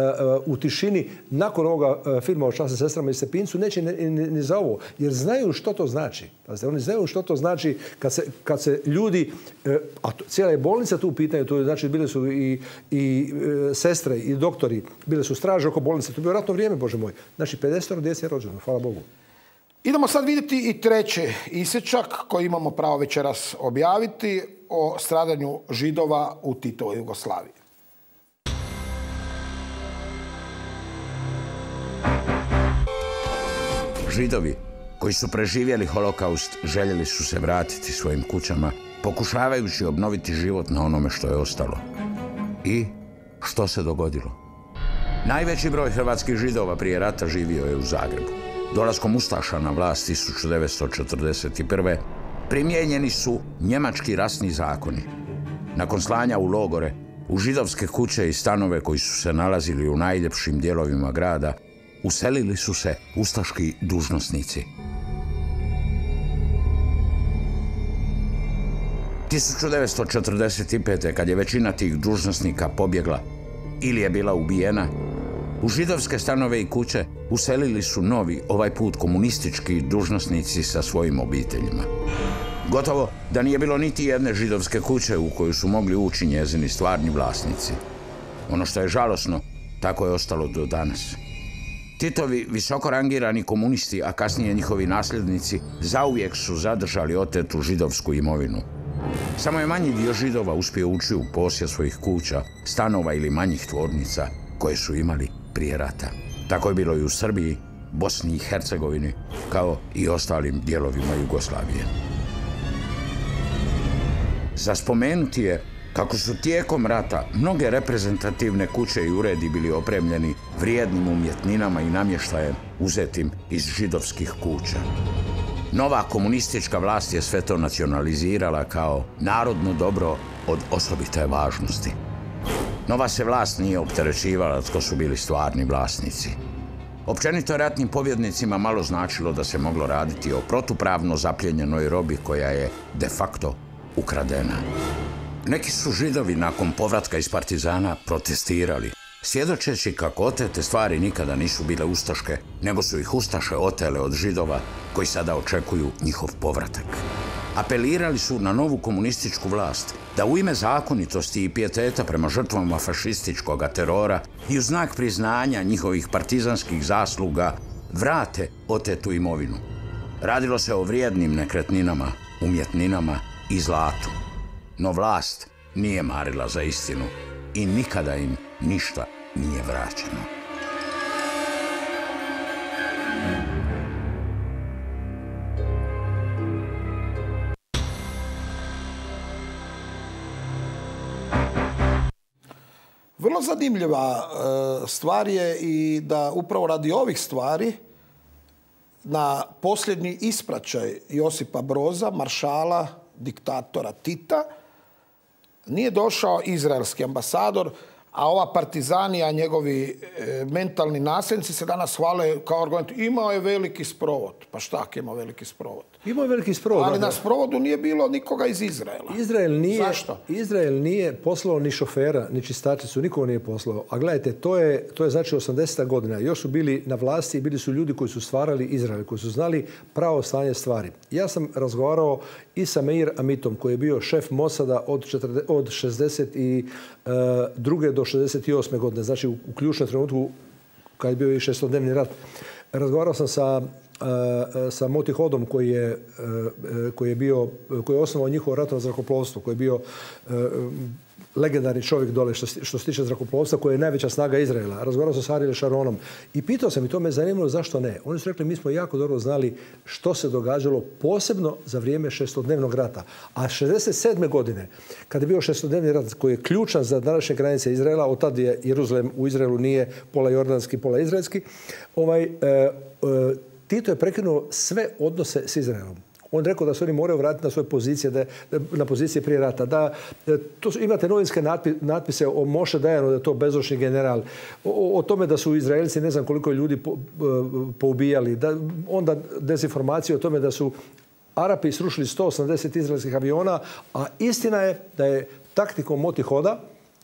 u tišini nakon ovoga filma o časnim sestrama i Stepincu, neće ni, ni, ni za ovo. Jer znaju što to znači. Pazite, oni znaju što to znači kad se, kad se ljudi, a to, cijela je bolnica tu u pitanju, to znači bile su i, i e, sestre i doktori, bile su straže oko bolnice, to je bilo ratno vrijeme, Bože moj. Znači, pedeset djece je rođeno, hvala Bogu. Idemo sad vidjeti i treći isječak koji imamo pravo večeras objaviti o stradanju Židova u Titovoj Jugoslaviji. Židovi koji su preživjeli holokaust željeli su se vratiti svojim kućama, pokušavajući obnoviti život na onome što je ostalo. I što se dogodilo? Najveći broj hrvatskih Židova prije rata živio je u Zagrebu. Dolaskom ustaša na vlast tisuću devetsto četrdeset prve. primijenjeni su njemački rasni zakoni. Nakon slanja u logore, u židovske kuće i stanove koji su se nalazili u najljepšim dijelovima grada, uselili su se ustaški dužnosnici. tisuću devetsto četrdeset pete. kad je većina tih dužnosnika pobjegla ili je bila ubijena, u židovske stanove i kuće uselili su novi, ovaj put komunistički dužnosnici sa svojim obiteljima. Gotovo da nije bilo niti jedne židovske kuće u koju su mogli ući njezini stvarni vlasnici. Ono što je žalosno, tako je ostalo do danas. Titovi visoko rangirani komunisti, a kasnije njihovi nasljednici, zauvijek su zadržali otetu židovsku imovinu. Samo je manji dio Židova uspio ući u posjed svojih kuća, stanova ili manjih tvornica koje su imali prije rata. Tako je bilo i u Srbiji, Bosni i Hercegovini, kao i ostalim dijelovima Jugoslavije. Za spomenuti je Kako su tijekom rata mnoge reprezentativne kuće i uredi bili opremljeni vrijednim umjetninama i namještajem uzetim iz židovskih kuća. Nova komunistička vlast je sve to nacionalizirala kao narodno dobro od osobite važnosti. Nova se vlast nije opterećivala tko su bili stvarni vlasnici. Općenito je ratnim pobjednicima malo značilo da se moglo raditi o protupravno zapljenjenoj robi koja je de facto ukradena. Neki su Židovi nakon povratka iz partizana protestirali, svjedočeći kako otete stvari nikada nisu bile ustaške, nego su ih ustaše otele od Židova koji sada očekuju njihov povratak. Apelirali su na novu komunističku vlast da u ime zakonitosti i pijeteta prema žrtvama fašističkog terora i u znak priznanja njihovih partizanskih zasluga vrate otetu imovinu. Radilo se o vrijednim nekretninama, umjetninama i zlatu. No vlast nije marila za istinu i nikada im ništa nije vraćeno. Vrlo zanimljiva stvar je i da upravo radi ovih stvari na posljednji ispraćaj Josipa Broza, maršala, diktatora Tita, nije došao izraelski ambasador, a ova partizanija, njegovi mentalni nasljednici se danas hvale kao argument. Imao je veliki sprovod. Pa šta je imao veliki sprovod? Imao je veliki sprovod. Ali na sprovodu nije bilo nikoga iz Izraela. Izrael nije, Zašto? Izrael nije poslao ni šofera, ni čistačicu, nikoga nije poslao. A gledajte, to je, to je znači osamdeseta godina. Još su bili na vlasti i bili su ljudi koji su stvarali Izrael, koji su znali pravo stanje stvari. Ja sam razgovarao i sa Meir Amitom, koji je bio šef Mosada od, od šezdeset druge do šezdeset osme godine. Znači u, u ključnom trenutku kad je bio i šestodnevni rat. Razgovarao sam sa sa Moti Hodom koji je, koji je bio, koji je osnovao njihovo ratno zrakoplovstvo, koji je bio legendarni čovjek dole što, što se tiče zrakoplovstva, koji je najveća snaga Izraela. Razgovarao sam s Ariel Sharonom i pitao sam i to me zanimalo zašto ne. Oni su rekli mi smo jako dobro znali što se događalo posebno za vrijeme šestodnevnog rata. A šezdeset sedme godine, kada je bio šestodnevni rat koji je ključan za današnje granice Izraela, od tad je Jeruzalem u Izraelu nije pola jordanski, pola izraelski, ovaj, e, e, Tito je prekinuo sve odnose s Izraelom. On rekao da se oni moraju vratiti na svoje pozicije, da, na pozicije prije rata. Da, to su, imate novinske natpise o Moše Dajanu, da je to bezočni general. O, o tome da su Izraelci ne znam koliko ljudi po, poubijali. Da, onda dezinformacije o tome da su Arapi srušili sto osamdeset izraelskih aviona, a istina je da je taktikom Moti Hoda,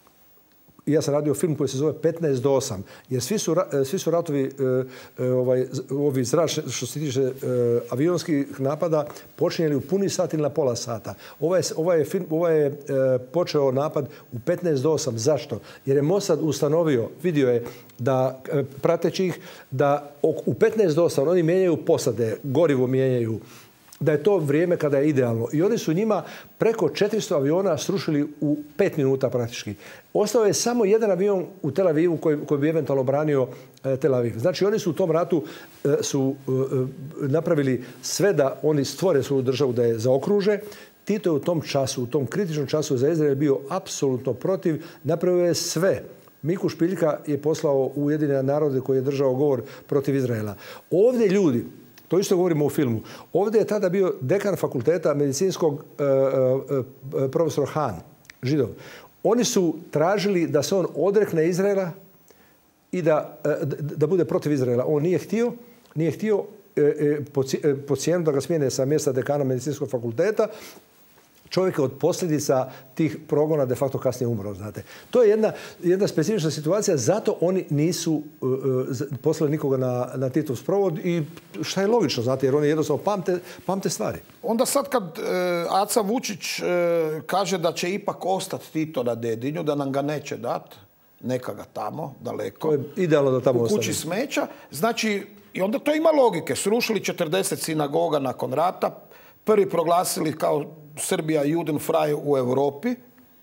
ja sam radio film koji se zove petnaest do osam, jer svi su, svi su ratovi, e, ovaj, ovi zračni, što se tiče e, avionskih napada, počinjeli u puni sat ili na pola sata. Ovaj, ovaj je, film, ovaj je e, počeo napad u petnaest do osam. Zašto? Jer je Mossad ustanovio, vidio je da, e, prateći ih, da u petnaest do osam oni mijenjaju posade, gorivo mijenjaju, da je to vrijeme kada je idealno. I oni su njima preko četiristo aviona srušili u pet minuta praktički. Ostao je samo jedan avion u Tel Avivu koji, koji bi eventualno branio e, Tel Aviv. Znači oni su u tom ratu e, su e, napravili sve da oni stvore svoju državu, da je zaokruže. Tito je u tom času, u tom kritičnom času za Izrael bio apsolutno protiv. Napravio je sve. Miku Špiljka je poslao u Ujedinjene narode koji je držao govor protiv Izraela. Ovdje ljudi, to isto govorimo u filmu. Ovdje je tada bio dekan fakulteta medicinskog e, e, profesor Han, Židov. Oni su tražili da se on odrekne Izraela i da, e, da bude protiv Izraela. On nije htio, nije htio e, e, po cijenu da ga smijene sa mjesta dekana medicinskog fakulteta. Čovjek je od posljedica tih progona de facto kasnije umro, znate. To je jedna, jedna specifična situacija, zato oni nisu uh, poslali nikoga na, na Titov sprovod i šta je logično, znate, jer oni jednostavno pamte, pamte stvari. Onda sad kad uh, Aca Vučić uh, kaže da će ipak ostati Tito na Dedinju, da nam ga neće dati, neka ga tamo, daleko. To je idealno da tamo u kući ostane. smeća. Znači, i onda to ima logike. Srušili četrdeset sinagoga nakon rata, prvi proglasili kao Srbija Judenfrei u Europi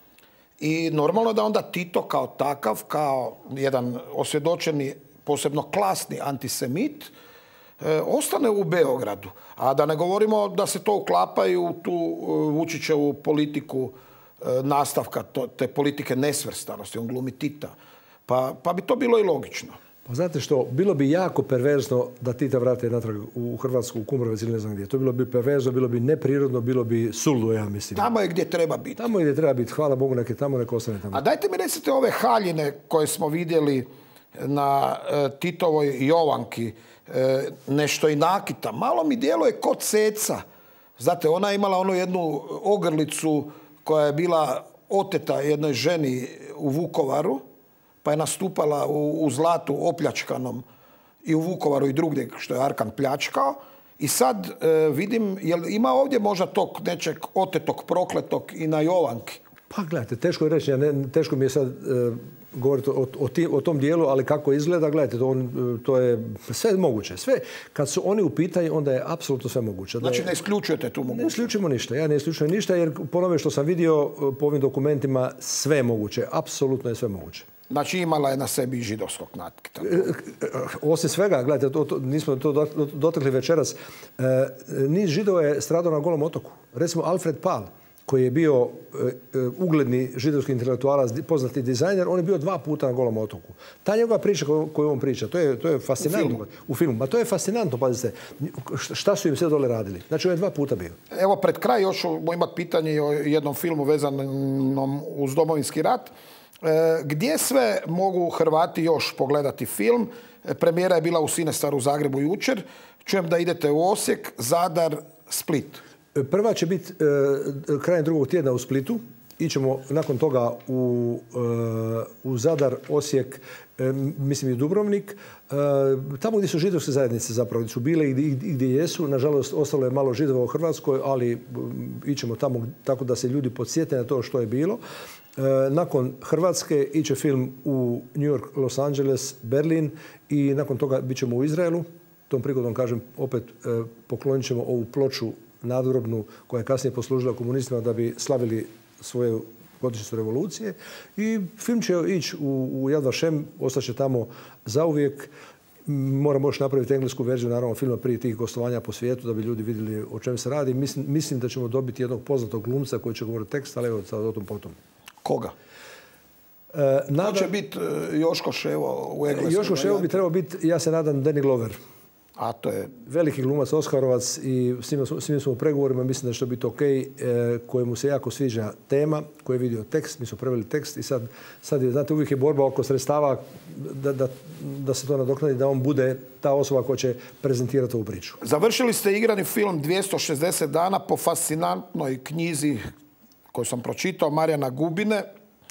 i normalno da onda Tito kao takav, kao jedan osvjedočeni, posebno klasni antisemit, e, ostane u Beogradu. A da ne govorimo da se to uklapa i u tu Vučićevu politiku nastavka te politike nesvrstanosti. On glumi Tita. Pa, pa bi to bilo i logično. Pa znate što, bilo bi jako perverzno da Tita vrate natrag u Hrvatsku, u Kumrovec ili ne znam gdje. To bilo bi perverzno, bilo bi neprirodno, bilo bi suludo, ja mislim. Tamo je gdje treba biti. Tamo je gdje treba biti. Hvala Bogu, neke tamo, neka ostane tamo. A dajte mi recite ove haljine koje smo vidjeli na e, Titovoj Jovanki, e, nešto i nakita. Malo mi djeluje kod Ceca. Znate, ona je imala onu jednu ogrlicu koja je bila oteta jednoj ženi u Vukovaru, pa je nastupala u, u Zlatu opljačkanom i u Vukovaru i drugdje što je Arkan pljačkao. I sad e, vidim, jel ima ovdje možda tog nečeg otetog, prokletog i na Jovanki? Pa gledajte, teško je reći, ja ne, teško mi je sad e, govoriti o, o, ti, o tom dijelu, ali kako izgleda, gledajte, to, on, to je sve moguće. Sve, kad su oni u pitanju, onda je apsolutno sve moguće. Znači ne isključujete tu mogućnost? Ne isključujemo ništa, ja ne isključujem ništa, jer po onome što sam vidio po ovim dokumentima, sve je moguće, apsolutno je sve moguće. Znači imala je na sebi i židovskog nakita. Osim svega, gledajte, to, to, nismo to dotakli večeras, e, niz Židova je stradao na Golom otoku. Recimo Alfred Pal, koji je bio e, ugledni židovski intelektualac, poznati dizajner, on je bio dva puta na Golom otoku. Ta njegova priča koju on priča, to je, to je fascinantno. U filmu. U filmu. Ma to je fascinantno, pazite, šta su im sve dole radili. Znači on je dva puta bio. Evo pred kraj još ćemo imati pitanje o jednom filmu vezanom uz Domovinski rat. Gdje sve mogu Hrvati još pogledati film? Premijera je bila u Cinestaru u Zagrebu jučer. Čujem da idete u Osijek, Zadar, Split. Prva će biti e, krajem drugog tjedna u Splitu. Ićemo nakon toga u, e, u Zadar, Osijek, e, mislim i Dubrovnik. E, tamo gdje su židovske zajednice zapravo gdje su bile i gdje, i gdje jesu. Nažalost, ostalo je malo Židova u Hrvatskoj, ali ićemo tamo tako da se ljudi podsjete na to što je bilo. E, nakon Hrvatske iće film u New York, Los Angeles, Berlin i nakon toga bit ćemo u Izraelu. Tom prigodom, kažem, opet e, poklonit ćemo ovu ploču nadgrobnu koja je kasnije poslužila komunistima da bi slavili svoju godišnjicu revolucije. I film će ići u, u Yad Vashem, ostaće tamo zauvijek. Moramo još napraviti englesku verziju, naravno, filma prije tih gostovanja po svijetu da bi ljudi vidjeli o čem se radi. Mislim, mislim da ćemo dobiti jednog poznatog glumca koji će govoriti tekst, ali evo sad o tom potom. Koga? E, nadam, to će biti Joško Ševo u engleskom. Joško Ševo bi trebao biti, ja se nadam, Danny Glover. A to je... Veliki glumac, Oskarovac i s njim, s njim smo u pregovorima, mislim da će to biti ok, e, kojemu se jako sviđa tema, koji je vidio tekst, mi smo preveli tekst i sad, sad je, znate, uvijek je borba oko sredstava da, da, da se to nadoknadi, da on bude ta osoba koja će prezentirati ovu priču. Završili ste igrani film dvjesto šezdeset dana po fascinantnoj knjizi koju sam pročitao, Marijana Gubine.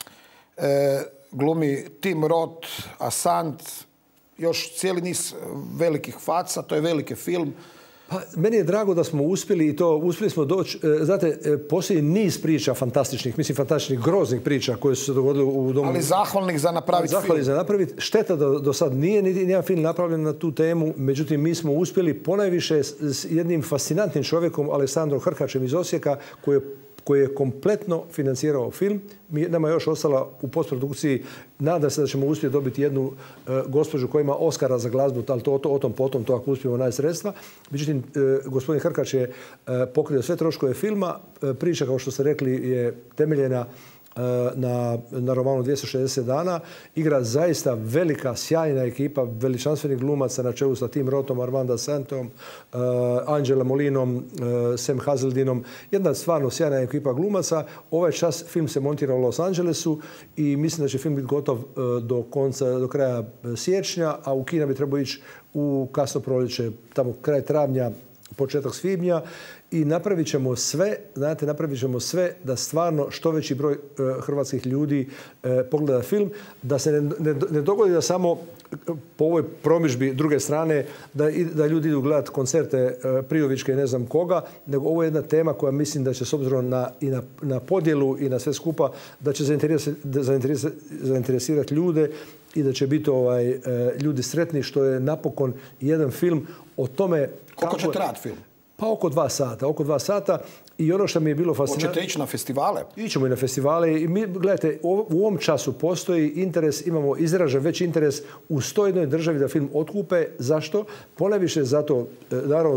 E, glumi Tim Roth, Asant, još cijeli niz velikih faca, to je veliki film. Pa, meni je drago da smo uspjeli i to uspjeli smo doći. Znate, postoji niz priča fantastičnih, mislim fantastičnih, groznih priča koje su se dogodile u domu. Ali zahvalnih za napraviti film. Zahvalnih za napraviti. Šteta da do sad nije nijedan film napravljen na tu temu, međutim mi smo uspjeli ponajviše s jednim fascinantnim čovjekom, Aleksandrom Hrkačem iz Osijeka, koji je koji je kompletno financirao film. Mi, nama je još ostala u postprodukciji. Nadam se da ćemo uspjeti dobiti jednu e, gospođu koja ima Oskara za glazbu, ali to, to o tom potom, to ako uspijemo naći sredstva. Međutim, e, gospodin Hrkač je e, pokrio sve troškove filma. E, priča, kao što ste rekli, je temeljena Na, na romanu dvjesto šezdeset dana. Igra zaista velika, sjajna ekipa veličanstvenih glumaca na čelu sa Tim Rothom, Armanda Santom, uh, Angela Molinom, uh, Sam Hazeldinom. Jedna stvarno sjajna ekipa glumaca. Ovaj čas film se montira u Los Angelesu i mislim da će film biti gotov uh, do konca, do kraja siječnja, a u kina bi trebao ići u kasno proljeće, tamo kraj travnja, početak svibnja. I napravit ćemo sve, znate, napravit ćemo sve da stvarno što veći broj e, hrvatskih ljudi e, pogleda film, da se ne, ne, ne dogodi da samo po ovoj promidžbi druge strane da, da ljudi idu gledati koncerte e, Prijovićke i ne znam koga, nego ovo je jedna tema koja mislim da će s obzirom na, i na, na podjelu i na sve skupa, da će zainteresirati, zainteresirati, zainteresirati ljude i da će biti ovaj, e, ljudi sretni što je napokon jedan film o tome... Koliko će trajati film? Pa oko dva sata, oko dva sata. I ono što mi je bilo fascinantno... Hoćete ići na festivale? Ićemo i na festivale. I mi, gledajte, u ovom času postoji interes, imamo izražen već interes u sto jednoj državi da film otkupe. Zašto? Ponajviše zato, naravno,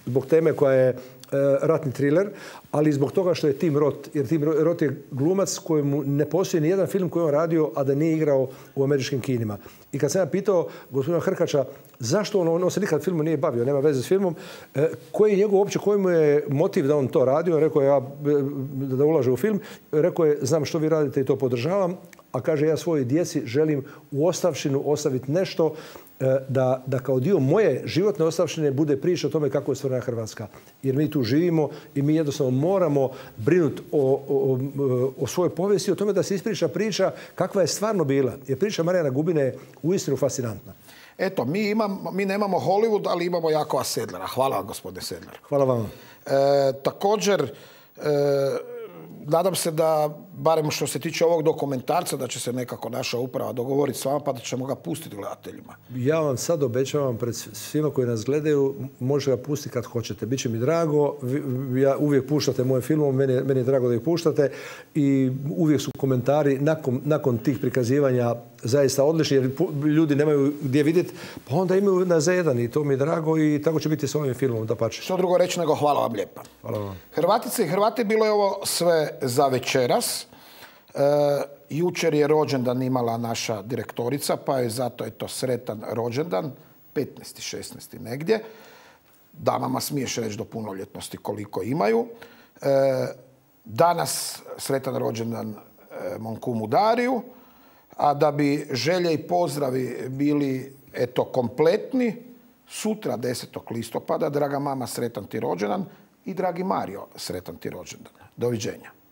zbog teme koja je ratni thriller, ali zbog toga što je Tim Roth, jer Tim Roth je glumac kojemu ne postoji ni jedan film koji on radio, a da nije igrao u američkim kinima. I kad sam ja pitao gospodina Hrkača zašto on, on se nikad filmom nije bavio, nema veze s filmom, koji je njegov uopće, koji mu je motiv da on to radio, rekao je ja da ulaže u film, rekao je znam što vi radite i to podržavam, a kaže ja svojoj djeci želim u ostavštinu ostaviti nešto da, da kao dio moje životne ostavštine bude priča o tome kako je stvorena Hrvatska. Jer mi tu živimo i mi jednostavno moramo brinuti o, o, o svojoj povijesti, o tome da se ispriča priča kakva je stvarno bila. Jer priča Marijana Gubine je uistinu fascinantna. Eto, mi, imam, mi nemamo Hollywood, ali imamo Jakova Sedlera. Hvala vam, gospodine Sedler. Hvala vam. E, također, e, nadam se da, barem što se tiče ovog dokumentarca, da će se nekako naša uprava dogovoriti s vama pa da ćemo ga pustiti gledateljima. Ja vam sad obećavam pred svima koji nas gledaju, može ga pustiti kad hoćete. Biće mi drago, ja uvijek puštate moje filmove, meni, meni je drago da ih puštate i uvijek su komentari nakon, nakon tih prikazivanja zaista odlični jer ljudi nemaju gdje vidjeti, pa onda imaju na Z jedan i to mi je drago i tako će biti s ovim filmom, dapače. Što drugo reći nego hvala vam lijepa. Hvala vam. Hrvatice i Hrvati, bilo je ovo sve za večeras. E, jučer je rođendan imala naša direktorica, pa je zato je to sretan rođendan, petnaesti šesnaesti negdje. Damama smiješ reći do punoljetnosti koliko imaju. E, danas sretan rođendan e, mom kumu Dariju, a da bi želje i pozdravi bili eto kompletni, sutra desetog listopada, draga mama, sretan ti rođendan i dragi Mario, sretan ti rođendan. Doviđenja.